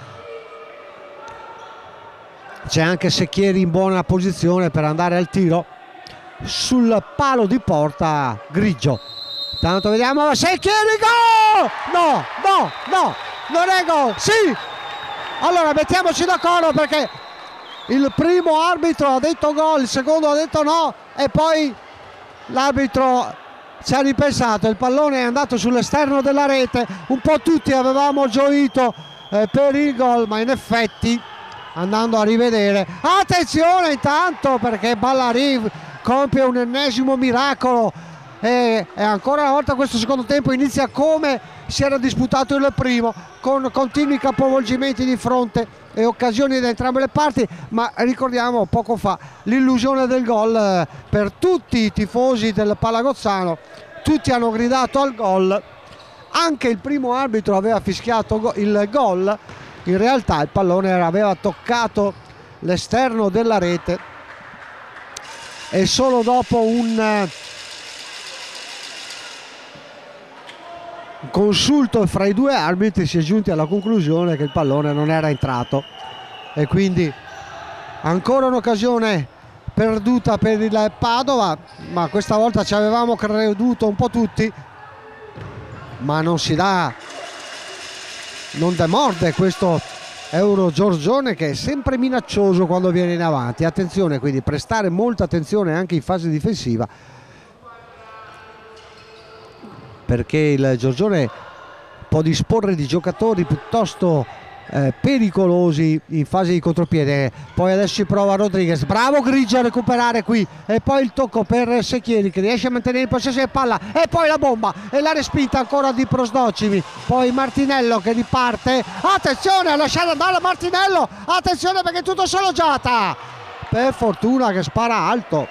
C'è anche Secchieri in buona posizione per andare al tiro. Sul palo di porta Grigio. Tanto vediamo Secchieri, gol! No, non è gol, sì! Allora mettiamoci d'accordo, perché il primo arbitro ha detto gol, il secondo ha detto no, e poi l'arbitro ci ha ripensato, il pallone è andato sull'esterno della rete. Un po' tutti avevamo gioito per il gol, ma in effetti, andando a rivedere, attenzione intanto, perché Ballari compie un ennesimo miracolo e ancora una volta questo secondo tempo inizia come si era disputato il primo, con continui capovolgimenti di fronte e occasioni da entrambe le parti. Ma ricordiamo poco fa l'illusione del gol per tutti i tifosi del Palagozzano, tutti hanno gridato al gol, anche il primo arbitro aveva fischiato il gol. In realtà il pallone aveva toccato l'esterno della rete e solo dopo un consulto fra i due arbitri si è giunti alla conclusione che il pallone non era entrato, e quindi ancora un'occasione perduta per il Padova, ma questa volta ci avevamo creduto un po' tutti, ma non si dà, non demorde questo Euro Giorgione, che è sempre minaccioso quando viene in avanti. Attenzione, quindi prestare molta attenzione anche in fase difensiva, perché il Giorgione può disporre di giocatori piuttosto pericolosi in fase di contropiede. Poi adesso si prova Rodriguez, bravo Grigio a recuperare qui, e poi il tocco per Secchieri che riesce a mantenere il possesso di palla, e poi la bomba e la respinta ancora di Prosdocimi. Poi Martinello che riparte, attenzione a lasciare andare Martinello, attenzione perché è tutto solo Giata, per fortuna che spara alto.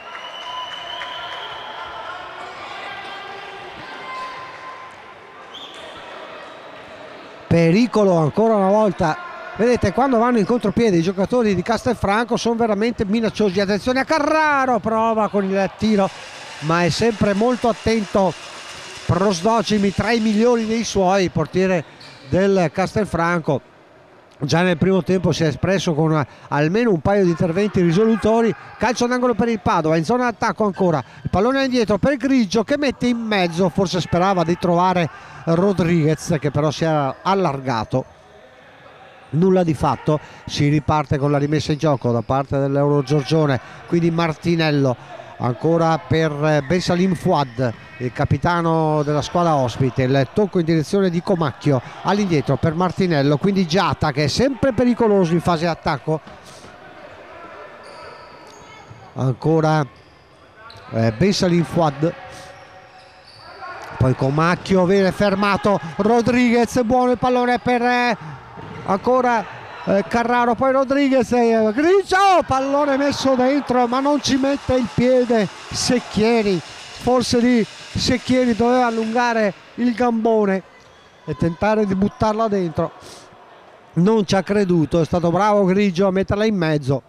Pericolo ancora una volta Vedete, quando vanno in contropiede i giocatori di Castelfranco sono veramente minacciosi. Attenzione a Carraro, prova con il tiro, ma è sempre molto attento Prosdocimi, tra i migliori dei suoi, portiere del Castelfranco. Già nel primo tempo si è espresso con almeno un paio di interventi risolutori. Calcio d'angolo per il Padova, in zona d'attacco ancora, il pallone indietro per Grigio che mette in mezzo, forse sperava di trovare Rodriguez che però si è allargato. Nulla di fatto, si riparte con la rimessa in gioco da parte dell'Euro Giorgione, quindi Martinello ancora per Bensalim Fouad, il capitano della squadra ospite. Il tocco in direzione di Comacchio, all'indietro per Martinello, quindi Giata che è sempre pericoloso in fase attacco. Ancora Bensalim Fouad, poi Comacchio, viene fermato Rodriguez, buono il pallone per ancora Carraro, poi Rodriguez, Grigio, pallone messo dentro ma non ci mette il piede Secchieri. Forse lì Secchieri doveva allungare il gambone e tentare di buttarla dentro, non ci ha creduto, è stato bravo Grigio a metterla in mezzo.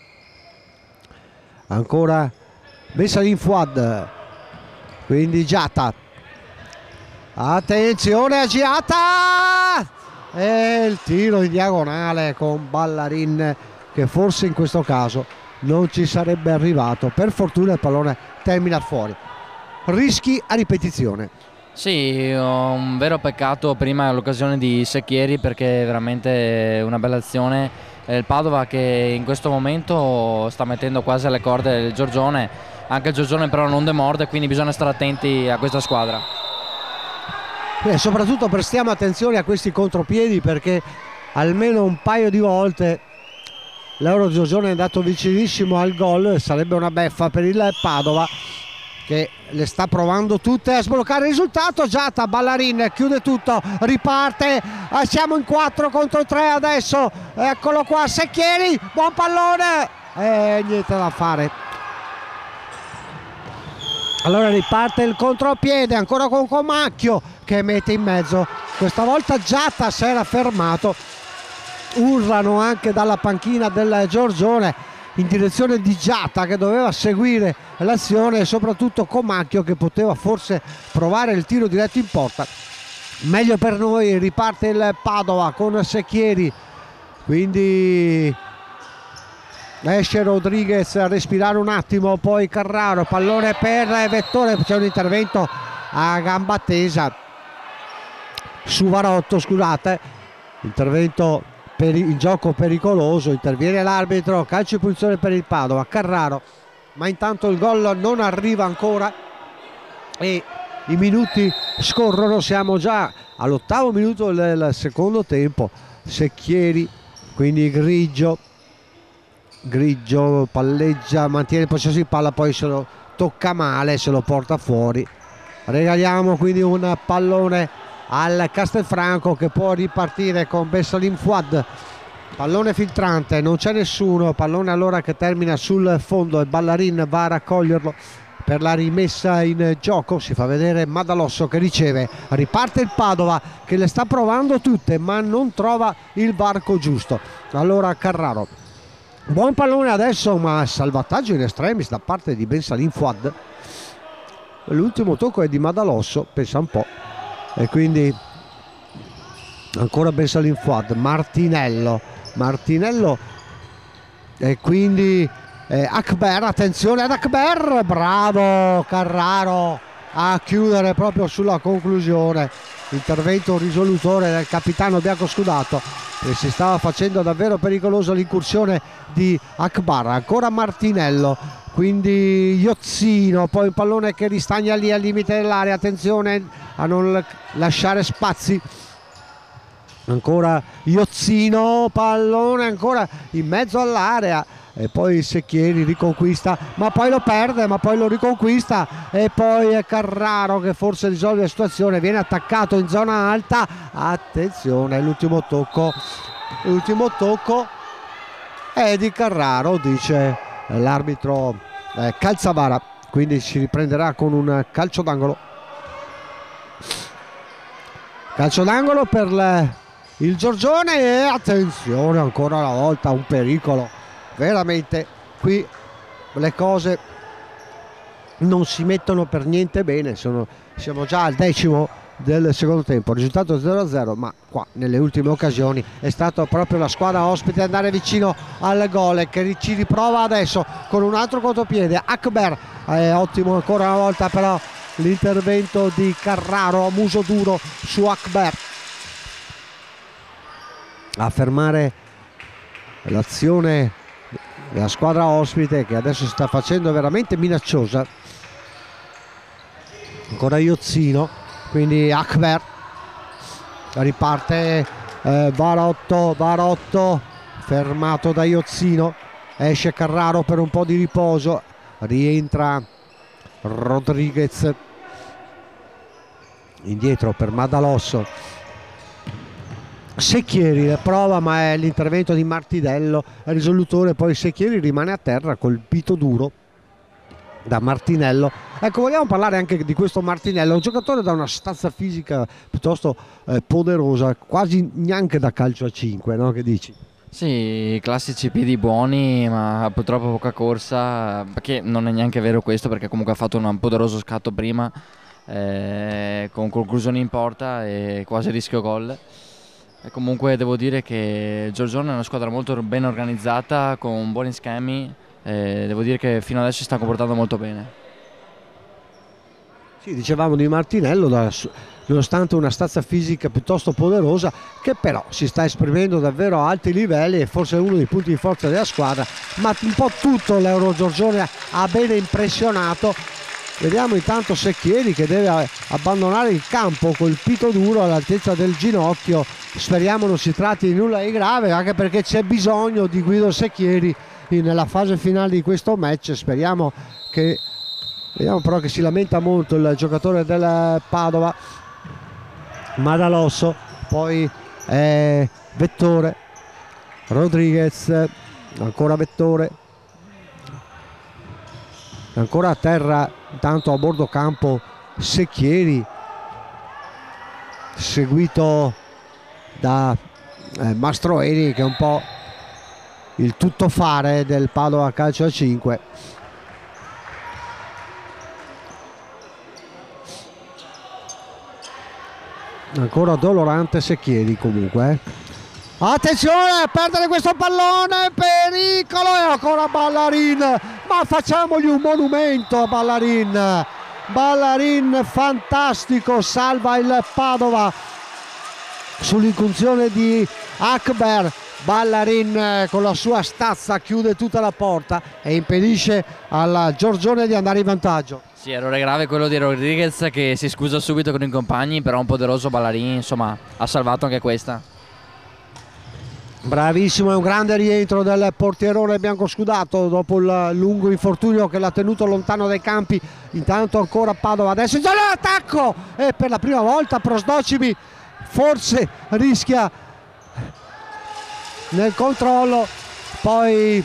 Ancora Bensalim Fouad, quindi Giata, attenzione a Giata, e il tiro in diagonale con Ballarin che forse in questo caso non ci sarebbe arrivato. Per fortuna il pallone termina fuori. Rischi a ripetizione. Sì, un vero peccato prima l'occasione di Secchieri, perché è veramente una bella azione. Il Padova che in questo momento sta mettendo quasi alle corde il Giorgione, anche il Giorgione però non demorde, quindi bisogna stare attenti a questa squadra. E soprattutto prestiamo attenzione a questi contropiedi, perché almeno un paio di volte l'Euro Giorgione è andato vicinissimo al gol. Sarebbe una beffa per il Padova che le sta provando tutte a sbloccare il risultato. Giata, Ballarin chiude tutto, riparte, siamo in 4 contro 3 adesso, eccolo qua Secchieri, buon pallone, niente da fare. Allora riparte il contropiede ancora con Comacchio che mette in mezzo. Questa volta Giata si era fermato. Urlano anche dalla panchina del Giorgione in direzione di Giata che doveva seguire l'azione, e soprattutto Comacchio che poteva forse provare il tiro diretto in porta. Meglio per noi, riparte il Padova con Secchieri, quindi esce Rodriguez a respirare un attimo, poi Carraro, pallone per Vettore, c'è un intervento a gamba tesa su Varotto, scusate, intervento in gioco pericoloso, interviene l'arbitro, calcio di punizione per il Padova. Carraro, ma intanto il gol non arriva ancora e i minuti scorrono, siamo già all'8° minuto del secondo tempo. Secchieri, quindi Grigio palleggia, mantiene il possesso di palla, poi se lo tocca male, se lo porta fuori. Regaliamo quindi un pallone al Castelfranco che può ripartire con Bensalim Fouad, pallone filtrante, non c'è nessuno, pallone allora che termina sul fondo e Ballarin va a raccoglierlo per la rimessa in gioco. Si fa vedere Madalosso che riceve, riparte il Padova che le sta provando tutte ma non trova il varco giusto. Allora Carraro, buon pallone adesso ma salvataggio in extremis da parte di Bensalim Fouad. L'ultimo tocco è di Madalosso, pensa un po', e quindi ancora Bensalim Fouad, Martinello e quindi Akber, attenzione ad Akber, bravo Carraro a chiudere proprio sulla conclusione. Intervento risolutore del capitano biancoscudato, e si stava facendo davvero pericolosa l'incursione di Akbar. Ancora Martinello, quindi Iozzino, poi un pallone che ristagna lì al limite dell'area, attenzione a non lasciare spazi. Ancora Iozzino, pallone ancora in mezzo all'area e poi Secchieri riconquista, ma poi lo perde, ma poi lo riconquista, e poi è Carraro che forse risolve la situazione, viene attaccato in zona alta, attenzione, l'ultimo tocco è di Carraro, dice l'arbitro Calzavara, quindi si riprenderà con un calcio d'angolo per il Giorgione e attenzione ancora una volta, un pericolo veramente. Qui le cose non si mettono per niente bene, siamo già al 10° del secondo tempo, risultato 0-0, ma qua nelle ultime occasioni è stata proprio la squadra ospite ad andare vicino al gol, che ci riprova adesso con un altro contropiede. Akber, ottimo ancora una volta però l'intervento di Carraro a muso duro su Akber a fermare l'azione della squadra ospite, che adesso si sta facendo veramente minacciosa. Ancora Iozzino, quindi Akber riparte, Varotto fermato da Iozzino, esce Carraro per un po' di riposo, rientra Rodriguez, indietro per Madalosso, Secchieri le prova ma è l'intervento di Martinello risolutore, poi Secchieri rimane a terra colpito duro da Martinello. Ecco, vogliamo parlare anche di questo Martinello, un giocatore da una stazza fisica piuttosto poderosa, quasi neanche da calcio a 5, no? Che dici? Sì, classici piedi buoni, ma purtroppo poca corsa, perché non è neanche vero questo, perché comunque ha fatto un poderoso scatto prima, con conclusioni in porta e quasi rischio gol. E comunque devo dire che Giorgione è una squadra molto ben organizzata, con buoni schemi, e devo dire che fino adesso si sta comportando molto bene. Sì, dicevamo di Martinello, nonostante una stazza fisica piuttosto poderosa, che però si sta esprimendo davvero a alti livelli e forse è uno dei punti di forza della squadra, ma un po' tutto l'Euro Giorgione ha bene impressionato. Vediamo intanto Secchieri che deve abbandonare il campo, colpito duro all'altezza del ginocchio. Speriamo non si tratti di nulla di grave, anche perché c'è bisogno di Guido Secchieri nella fase finale di questo match. Speriamo che... Vediamo però che si lamenta molto il giocatore del Padova, Madalosso, poi Vettore, Rodriguez, ancora Vettore, ancora a terra, intanto a bordo campo Secchieri, seguito da Mastroeni, che è un po' il tuttofare del Padova calcio a 5. Ancora dolorante Secchieri comunque. Attenzione a perdere questo pallone, pericolo, e ancora Ballarin, ma facciamogli un monumento a Ballarin. Ballarin fantastico, salva il Padova sull'incursione di Akber. Ballarin con la sua stazza chiude tutta la porta e impedisce al Giorgione di andare in vantaggio. Sì, errore grave quello di Rodriguez, che si scusa subito con i compagni, però un poderoso Ballarin, insomma, ha salvato anche questa. Bravissimo, è un grande rientro del portierone biancoscudato dopo il lungo infortunio che l'ha tenuto lontano dai campi. Intanto ancora Padova, adesso il attacco e per la prima volta Prosdocimi forse rischia nel controllo, poi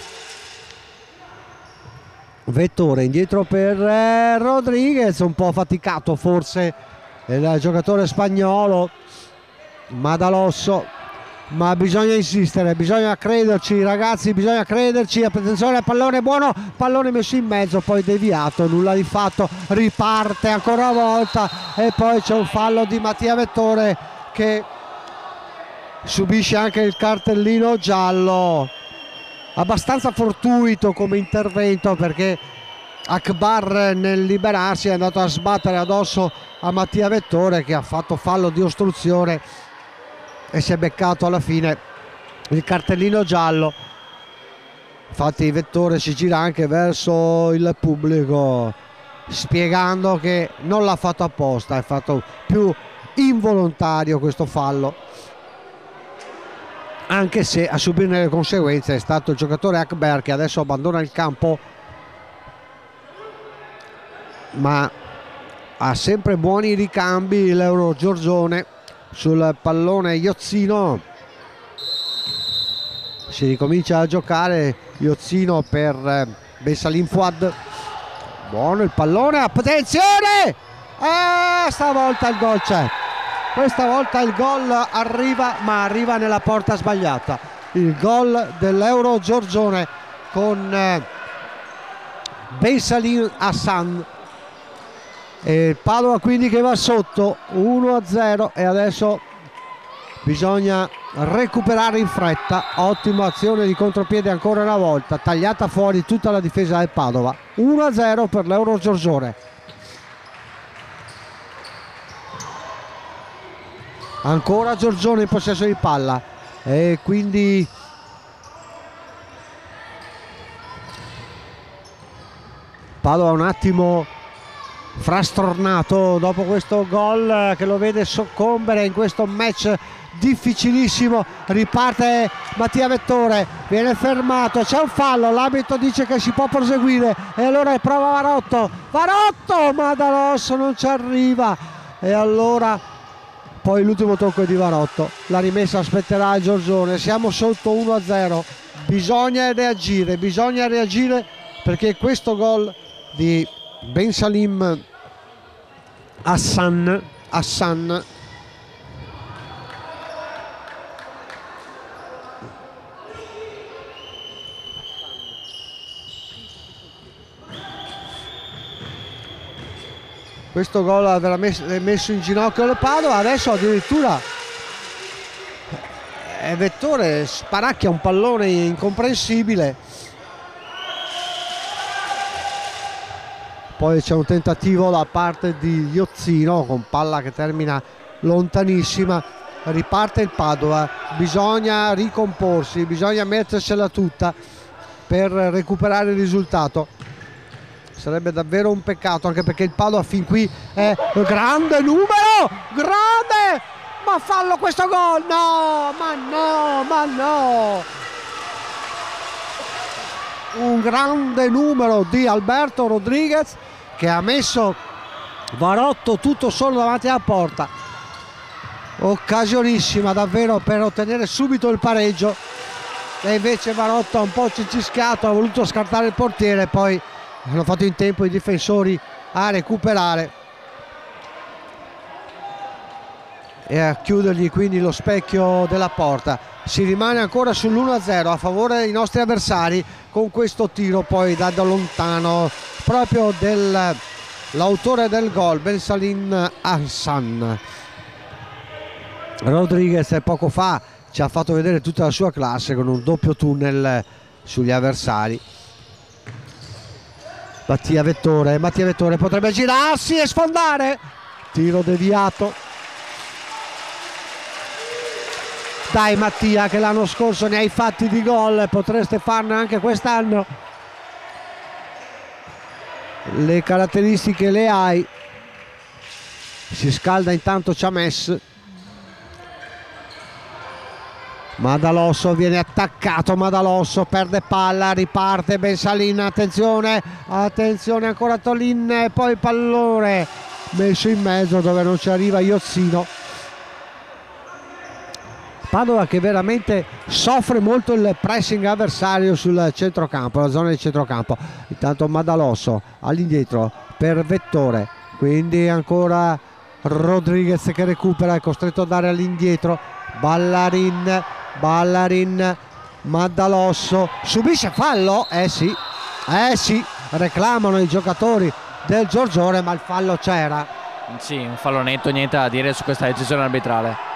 Vettore indietro per Rodriguez, un po' faticato forse il giocatore spagnolo Madalosso, ma bisogna insistere, bisogna crederci ragazzi, bisogna crederci. Attenzione al pallone buono, pallone messo in mezzo, poi deviato, nulla di fatto, riparte ancora una volta e poi c'è un fallo di Mattia Vettore che subisce anche il cartellino giallo. Abbastanza fortuito come intervento, perché Akbar nel liberarsi è andato a sbattere addosso a Mattia Vettore, che ha fatto fallo di ostruzione e si è beccato alla fine il cartellino giallo. Infatti Vettore si gira anche verso il pubblico spiegando che non l'ha fatto apposta, è fatto più involontario questo fallo, anche se a subirne le conseguenze è stato il giocatore Akber, che adesso abbandona il campo, ma ha sempre buoni ricambi l'Euro Giorgione. Sul pallone Iozzino, si ricomincia a giocare. Iozzino per Bensalim Fouad, buono il pallone, attenzione, stavolta il gol c'è, questa volta il gol arriva, ma arriva nella porta sbagliata. Il gol dell'Euro Giorgione con Ben Salim Hassan, e il Padova quindi che va sotto 1-0, e adesso bisogna recuperare in fretta. Ottima azione di contropiede ancora una volta, tagliata fuori tutta la difesa del Padova. 1-0 per l'Euro Giorgione. Ancora Giorgione in possesso di palla, e quindi Padova un attimo frastornato dopo questo gol che lo vede soccombere in questo match difficilissimo. Riparte Mattia Vettore, viene fermato, c'è un fallo, l'arbitro dice che si può proseguire, e allora prova Varotto, ma D'Alosso non ci arriva, e allora poi l'ultimo tocco è di Varotto. La rimessa aspetterà il Giorgione. Siamo sotto 1-0, bisogna reagire perché questo gol di Ben Salim Hassan questo gol ha veramente messo in ginocchio il Padova. Adesso addirittura Vettore sparacchia un pallone incomprensibile. Poi c'è un tentativo da parte di Iozzino con palla che termina lontanissima. Riparte il Padova, bisogna ricomporsi, bisogna mettersela tutta per recuperare il risultato. Sarebbe davvero un peccato, anche perché il Padova fin qui è grande numero, grande, ma fallo questo gol, no, ma no. Un grande numero di Alberto Rodriguez che ha messo Varotto tutto solo davanti alla porta. Occasionissima davvero per ottenere subito il pareggio, e invece Varotto ha un po' cincischiato, ha voluto scartare il portiere, poi hanno fatto in tempo i difensori a recuperare e a chiudergli quindi lo specchio della porta. Si rimane ancora sull'1-0 a favore dei nostri avversari, con questo tiro poi da lontano proprio dell'autore del gol, Ben Salim Hassan. Rodriguez poco fa ci ha fatto vedere tutta la sua classe con un doppio tunnel sugli avversari. Mattia Vettore potrebbe girarsi e sfondare, tiro deviato. Dai Mattia, che l'anno scorso ne hai fatti di gol, potreste farne anche quest'anno, le caratteristiche le hai. Si scalda intanto Ciames, Madalosso viene attaccato, Madalosso perde palla, riparte Ben Salim, attenzione ancora Tolin, e poi il pallone messo in mezzo dove non ci arriva Iozzino. Padova che veramente soffre molto il pressing avversario sul centrocampo, la zona di centrocampo. Intanto Madalosso all'indietro per Vettore, quindi ancora Rodriguez che recupera, è costretto ad andare all'indietro. Ballarin, Madalosso subisce fallo, sì, reclamano i giocatori del Giorgione, ma il fallo c'era. Sì, un fallo netto, niente da dire su questa decisione arbitrale.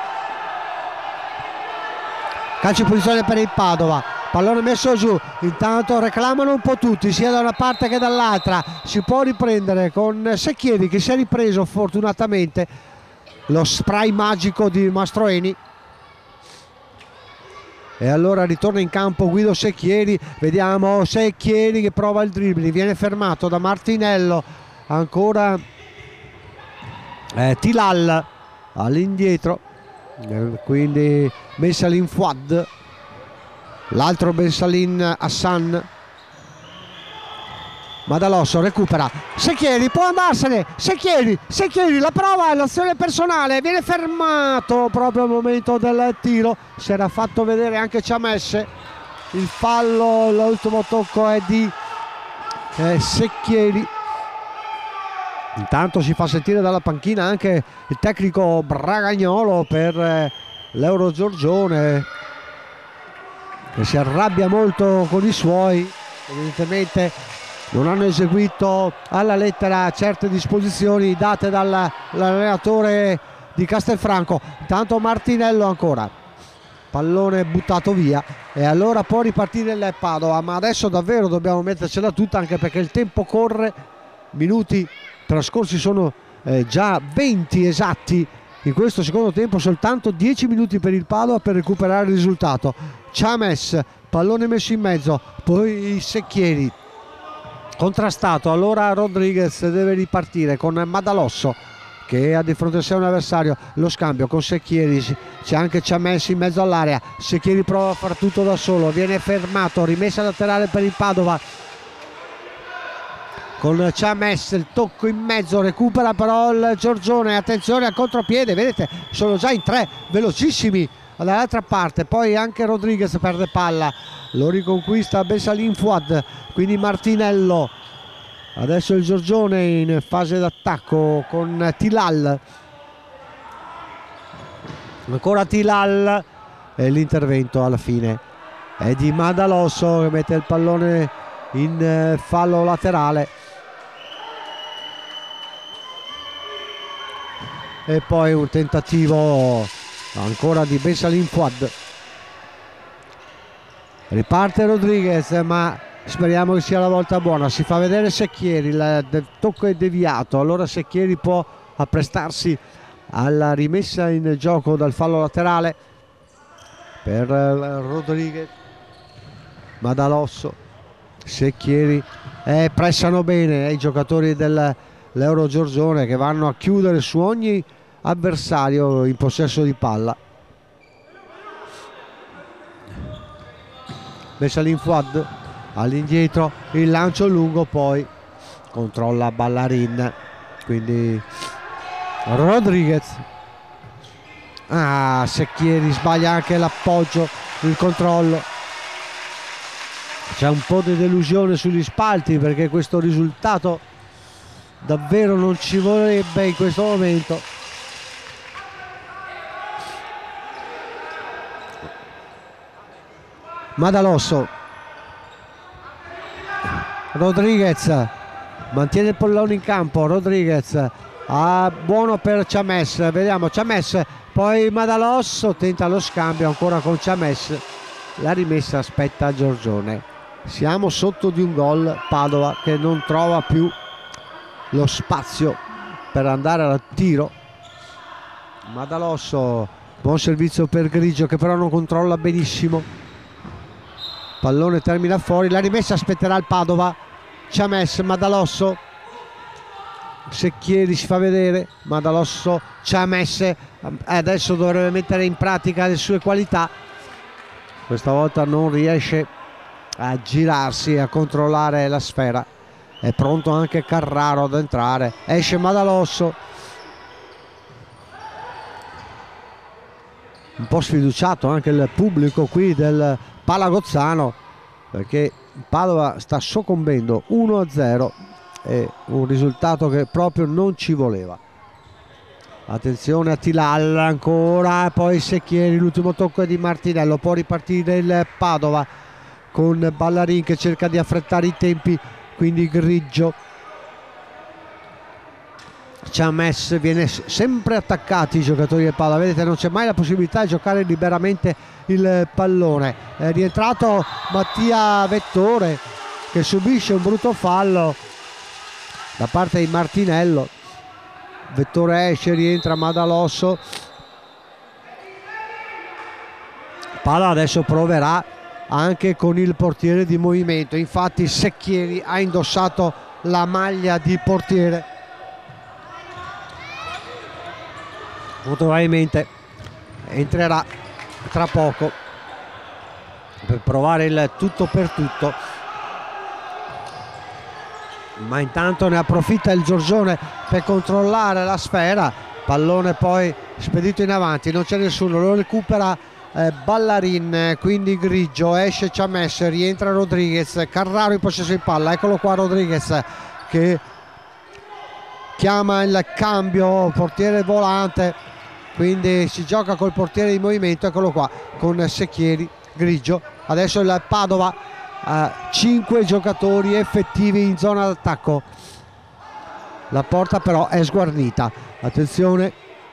Calcio in posizione per il Padova, pallone messo giù, intanto reclamano un po' tutti sia da una parte che dall'altra. Si può riprendere con Secchieri che si è ripreso fortunatamente, lo spray magico di Mastroeni, e allora ritorna in campo Guido Secchieri. Vediamo Secchieri che prova il dribbling, viene fermato da Martinello, ancora Tilal all'indietro, quindi Ben Salim Fouad, l'altro Ben Salim Hassan. Madalosso recupera, Secchieri può andarsene, Secchieri la prova, l'azione personale, viene fermato proprio al momento del tiro. Si era fatto vedere anche Ciamesse, il fallo, l'ultimo tocco è di Secchieri, Intanto si fa sentire dalla panchina anche il tecnico Bragagnolo per l'Euro Giorgione, che si arrabbia molto con i suoi. Evidentemente non hanno eseguito alla lettera certe disposizioni date dall'allenatore di Castelfranco. Intanto Martinello ancora, pallone buttato via, e allora può ripartire il Padova, ma adesso davvero dobbiamo mettercela tutta, anche perché il tempo corre, minuti trascorsi sono già 20 esatti in questo secondo tempo, soltanto 10 minuti per il Padova per recuperare il risultato. Chames, pallone messo in mezzo, poi Secchieri contrastato, allora Rodriguez deve ripartire con Madalosso che ha di fronte a sé un avversario, lo scambio con Secchieri, c'è anche Chames in mezzo all'area, Secchieri prova a far tutto da solo, viene fermato, rimessa laterale per il Padova con Chames, il tocco in mezzo, recupera però il Giorgione, attenzione al contropiede, vedete sono già in 3 velocissimi dall'altra parte, poi anche Rodriguez perde palla, lo riconquista Besalin Fouad, quindi Martinello, adesso il Giorgione in fase d'attacco con Tilal, ancora Tilal, e l'intervento alla fine è di Madalosso che mette il pallone in fallo laterale. E poi un tentativo ancora di Besalin Fouad, riparte Rodriguez, ma speriamo che sia la volta buona, si fa vedere Secchieri, il tocco è deviato, allora Secchieri può apprestarsi alla rimessa in gioco dal fallo laterale per Rodriguez. Madalosso, Secchieri, pressano bene i giocatori dell'Euro Giorgione, che vanno a chiudere su ogni avversario in possesso di palla. Besalin Fouad all'indietro, il lancio lungo, poi controlla Ballarin, quindi Rodriguez, Secchieri sbaglia anche l'appoggio, il controllo, c'è un po' di delusione sugli spalti perché questo risultato davvero non ci vorrebbe in questo momento. Madalosso, Rodriguez mantiene il pallone in campo, Rodriguez buono per Chames, vediamo Chames, poi Madalosso tenta lo scambio ancora con Chames, la rimessa aspetta a Giorgione. Siamo sotto di un gol, Padova che non trova più lo spazio per andare al tiro. Madalosso, buon servizio per Grigio che però non controlla benissimo, pallone termina fuori, la rimessa aspetterà il Padova. Chames, Madalosso, Secchieri si fa vedere, Madalosso, Chames, adesso dovrebbe mettere in pratica le sue qualità, questa volta non riesce a girarsi, a controllare la sfera, è pronto anche Carraro ad entrare, esce Madalosso, un po' sfiduciato anche il pubblico qui del Palagozzano, perché Padova sta soccombendo 1-0, è un risultato che proprio non ci voleva. Attenzione a Tilal ancora, poi Secchieri, l'ultimo tocco è di Martinello, può ripartire il Padova con Ballarin che cerca di affrettare i tempi, quindi Grigio. Chames, viene sempre attaccati i giocatori del Padova, vedete non c'è mai la possibilità di giocare liberamente il pallone. È rientrato Mattia Vettore che subisce un brutto fallo da parte di Martinello, Vettore esce, rientra Madalosso, palla adesso proverà anche con il portiere di movimento, infatti Secchieri ha indossato la maglia di portiere, molto probabilmente entrerà tra poco per provare il tutto per tutto, ma intanto ne approfitta il Giorgione per controllare la sfera, pallone poi spedito in avanti, non c'è nessuno, lo recupera Ballarin, quindi Grigio, esce Chames, rientra Rodriguez, Carraro in possesso di palla, eccolo qua Rodriguez che chiama il cambio, portiere volante, quindi si gioca col portiere in movimento, eccolo qua, con Secchieri, Grigio. Adesso il Padova ha 5 giocatori effettivi in zona d'attacco, la porta però è sguarnita. Attenzione,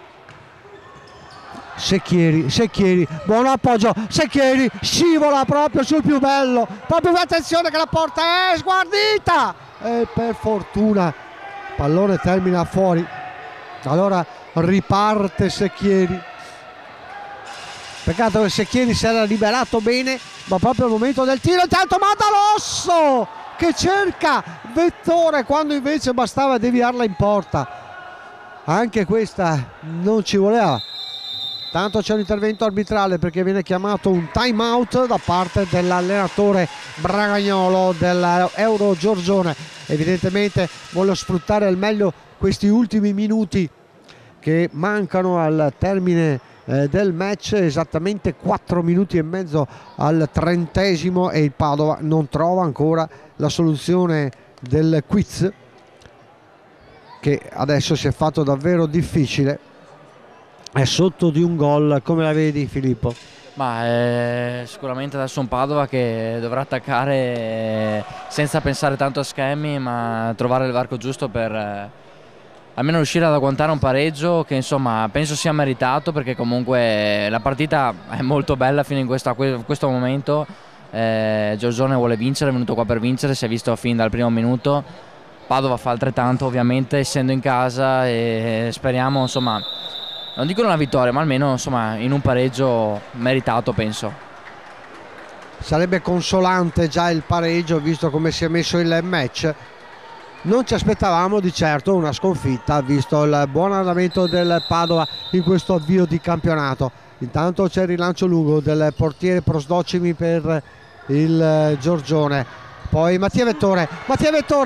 Secchieri, buon appoggio, Secchieri scivola proprio sul più bello, proprio attenzione che la porta è sguardita e per fortuna il pallone termina fuori. Allora riparte Secchieri, peccato che Secchieri si era liberato bene, ma proprio al momento del tiro intanto Madalosso che cerca Vettore quando invece bastava deviarla in porta. Anche questa non ci voleva. Tanto c'è un intervento arbitrale perché viene chiamato un time out da parte dell'allenatore Bragagnolo dell'Euro Giorgione. Evidentemente vuole sfruttare al meglio questi ultimi minuti che mancano al termine del match, esattamente 4 minuti e mezzo al 30esimo, e il Padova non trova ancora la soluzione del quiz, che adesso si è fatto davvero difficile. È sotto di un gol, come la vedi Filippo? Ma sicuramente adesso un Padova che dovrà attaccare senza pensare tanto a schemi, ma trovare il varco giusto per almeno riuscire ad agguantare un pareggio che insomma penso sia meritato, perché comunque la partita è molto bella fino a questo momento. Giorgione vuole vincere, è venuto qua per vincere, si è visto fin dal primo minuto. Padova fa altrettanto ovviamente essendo in casa, e speriamo insomma, non dico una vittoria, ma almeno insomma in un pareggio meritato, penso. Sarebbe consolante già il pareggio visto come si è messo il match. Non ci aspettavamo di certo una sconfitta visto il buon andamento del Padova in questo avvio di campionato. Intanto c'è il rilancio lungo del portiere Prosdocimi per il Giorgione, poi Mattia Vettore, gol!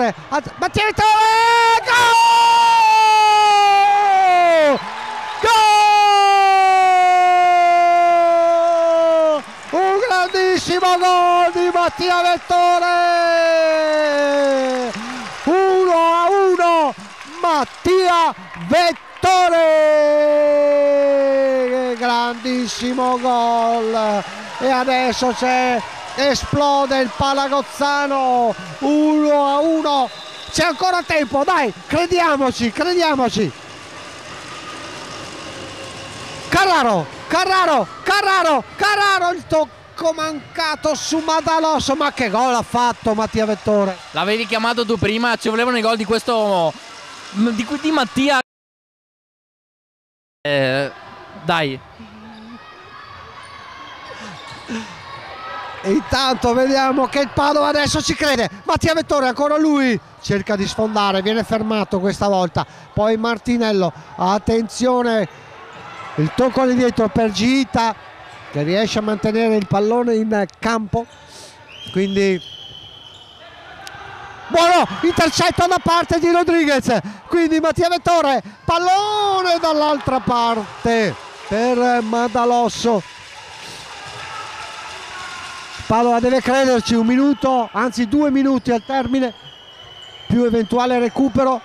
Un grandissimo gol di Mattia Vettore, 1-1, Mattia Vettore, grandissimo gol. E adesso esplode il Palagozzano, 1-1, c'è ancora tempo, dai, crediamoci. Carraro, il tocco mancato su Madalosso, ma che gol ha fatto Mattia Vettore. L'avevi chiamato tu prima, ci volevano i gol di questo di Mattia. Dai. E intanto vediamo che il Padova adesso ci crede. Mattia Vettore, ancora lui, cerca di sfondare, viene fermato questa volta. Poi Martinello, attenzione, il tocco all'indietro per Gita che riesce a mantenere il pallone in campo, quindi buono intercetto da parte di Rodriguez, quindi Mattia Vettore, pallone dall'altra parte per Madalosso. Padova deve crederci, 1 minuto, anzi 2 minuti al termine, più eventuale recupero.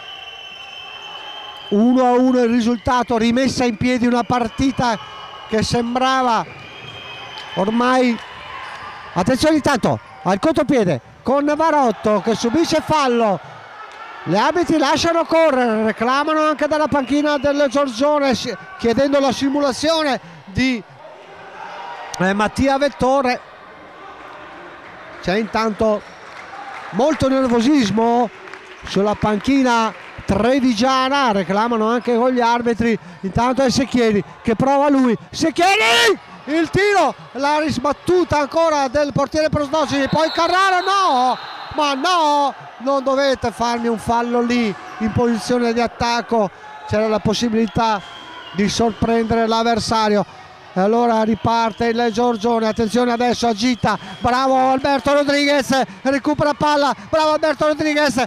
1-1 il risultato, rimessa in piedi una partita che sembrava ormai. Attenzione intanto al contropiede con Varotto che subisce fallo, gli arbitri lasciano correre, reclamano anche dalla panchina del Giorgione chiedendo la simulazione di Mattia Vettore. C'è intanto molto nervosismo sulla panchina trevigiana, reclamano anche con gli arbitri. Intanto è Secchieri che prova lui, Secchieri, il tiro, la risbattuta ancora del portiere Prosdocimi, poi Carraro, no, ma no, non dovete farmi un fallo lì in posizione di attacco, c'era la possibilità di sorprendere l'avversario. E allora riparte il Giorgione, attenzione adesso agita, bravo Alberto Rodriguez, recupera palla, bravo Alberto Rodriguez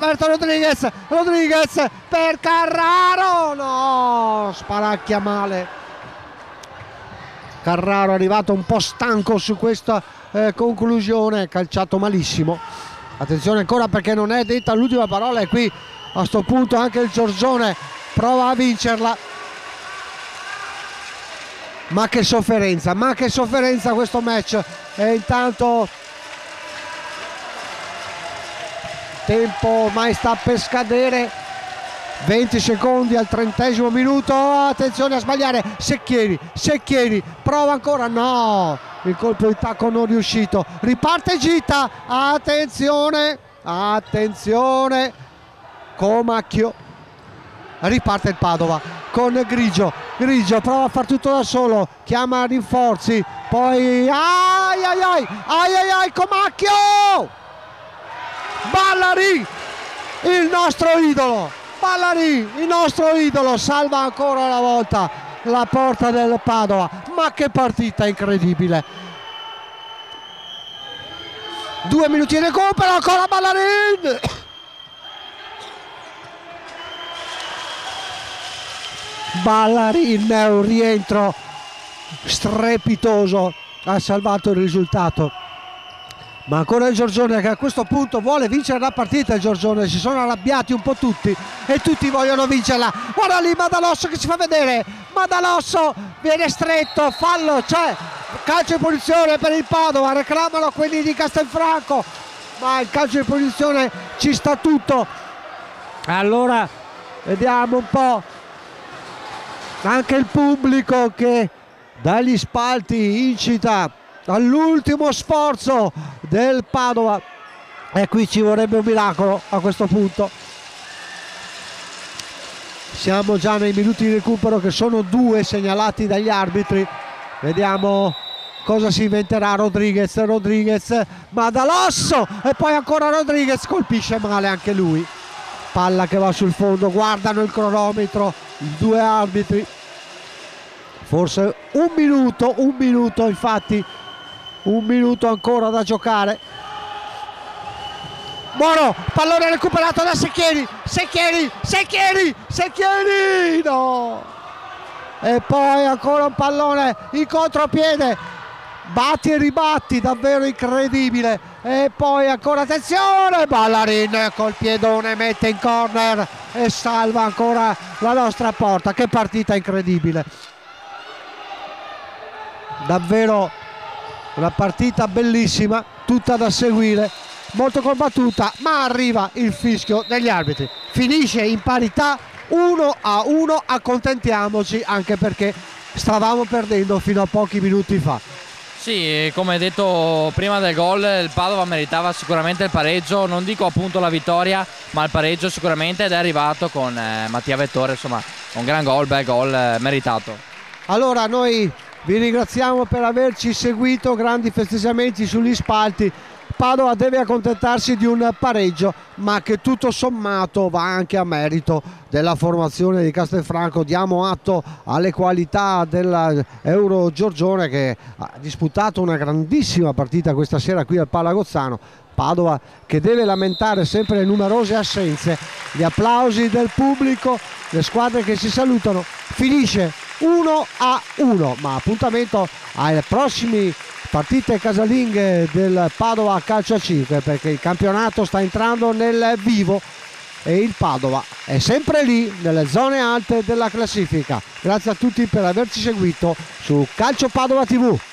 per Carraro, no, sparacchia male. Carraro è arrivato un po' stanco su questa conclusione, calciato malissimo. Attenzione ancora perché non è detta l'ultima parola, e qui A sto punto anche il Giorgione prova a vincerla. Ma che sofferenza questo match. E intanto tempo ormai sta per scadere, 20 secondi al 30° minuto. Attenzione a sbagliare, Secchieri prova ancora, no, il colpo di tacco non riuscito, riparte Gita, attenzione, Comacchio, riparte il Padova con Grigio prova a far tutto da solo, chiama rinforzi, poi ai Comacchio, Ballari, il nostro idolo, salva ancora una volta la porta del Padova. Ma che partita incredibile, 2 minuti di recupero, ancora Ballarin, un rientro strepitoso, ha salvato il risultato. Ma ancora il Giorgione che a questo punto vuole vincere la partita. Il Giorgione, si sono arrabbiati un po' tutti e tutti vogliono vincerla. Guarda lì Madalosso che si fa vedere, Madalosso viene stretto, fallo, c'è, calcio di punizione per il Padova, reclamano quelli di Castelfranco, ma il calcio di punizione ci sta tutto. Allora vediamo un po' anche il pubblico che dagli spalti incita all'ultimo sforzo del Padova, e qui ci vorrebbe un miracolo a questo punto. Siamo già nei minuti di recupero, che sono 2 segnalati dagli arbitri. Vediamo cosa si inventerà Rodriguez, Madalosso, e poi ancora Rodriguez, colpisce male anche lui, palla che va sul fondo. Guardano il cronometro i 2 arbitri, forse un minuto infatti, un minuto ancora da giocare. Moro, pallone recuperato da Secchieri, no! E poi ancora un pallone in contropiede, batti e ribatti, davvero incredibile. E poi ancora, attenzione, Ballarin col piedone mette in corner e salva ancora la nostra porta. Che partita incredibile, davvero una partita bellissima, tutta da seguire, molto combattuta, ma arriva il fischio degli arbitri, finisce in parità 1-1, accontentiamoci, anche perché stavamo perdendo fino a pochi minuti fa. Sì, come detto prima del gol, il Padova meritava sicuramente il pareggio, non dico appunto la vittoria, ma il pareggio sicuramente, ed è arrivato con Mattia Vettore, insomma un gran gol, bel gol, meritato. Allora noi vi ringraziamo per averci seguito, grandi festeggiamenti sugli spalti. Padova deve accontentarsi di un pareggio, ma che tutto sommato va anche a merito della formazione di Castelfranco. Diamo atto alle qualità dell'Euro Giorgione, che ha disputato una grandissima partita questa sera qui al Palagozzano. Padova che deve lamentare sempre le numerose assenze, gli applausi del pubblico, le squadre che si salutano. Finisce 1-1, ma appuntamento alle prossime partite casalinghe del Padova Calcio a 5, perché il campionato sta entrando nel vivo e il Padova è sempre lì nelle zone alte della classifica. Grazie a tutti per averci seguito su Calcio Padova TV.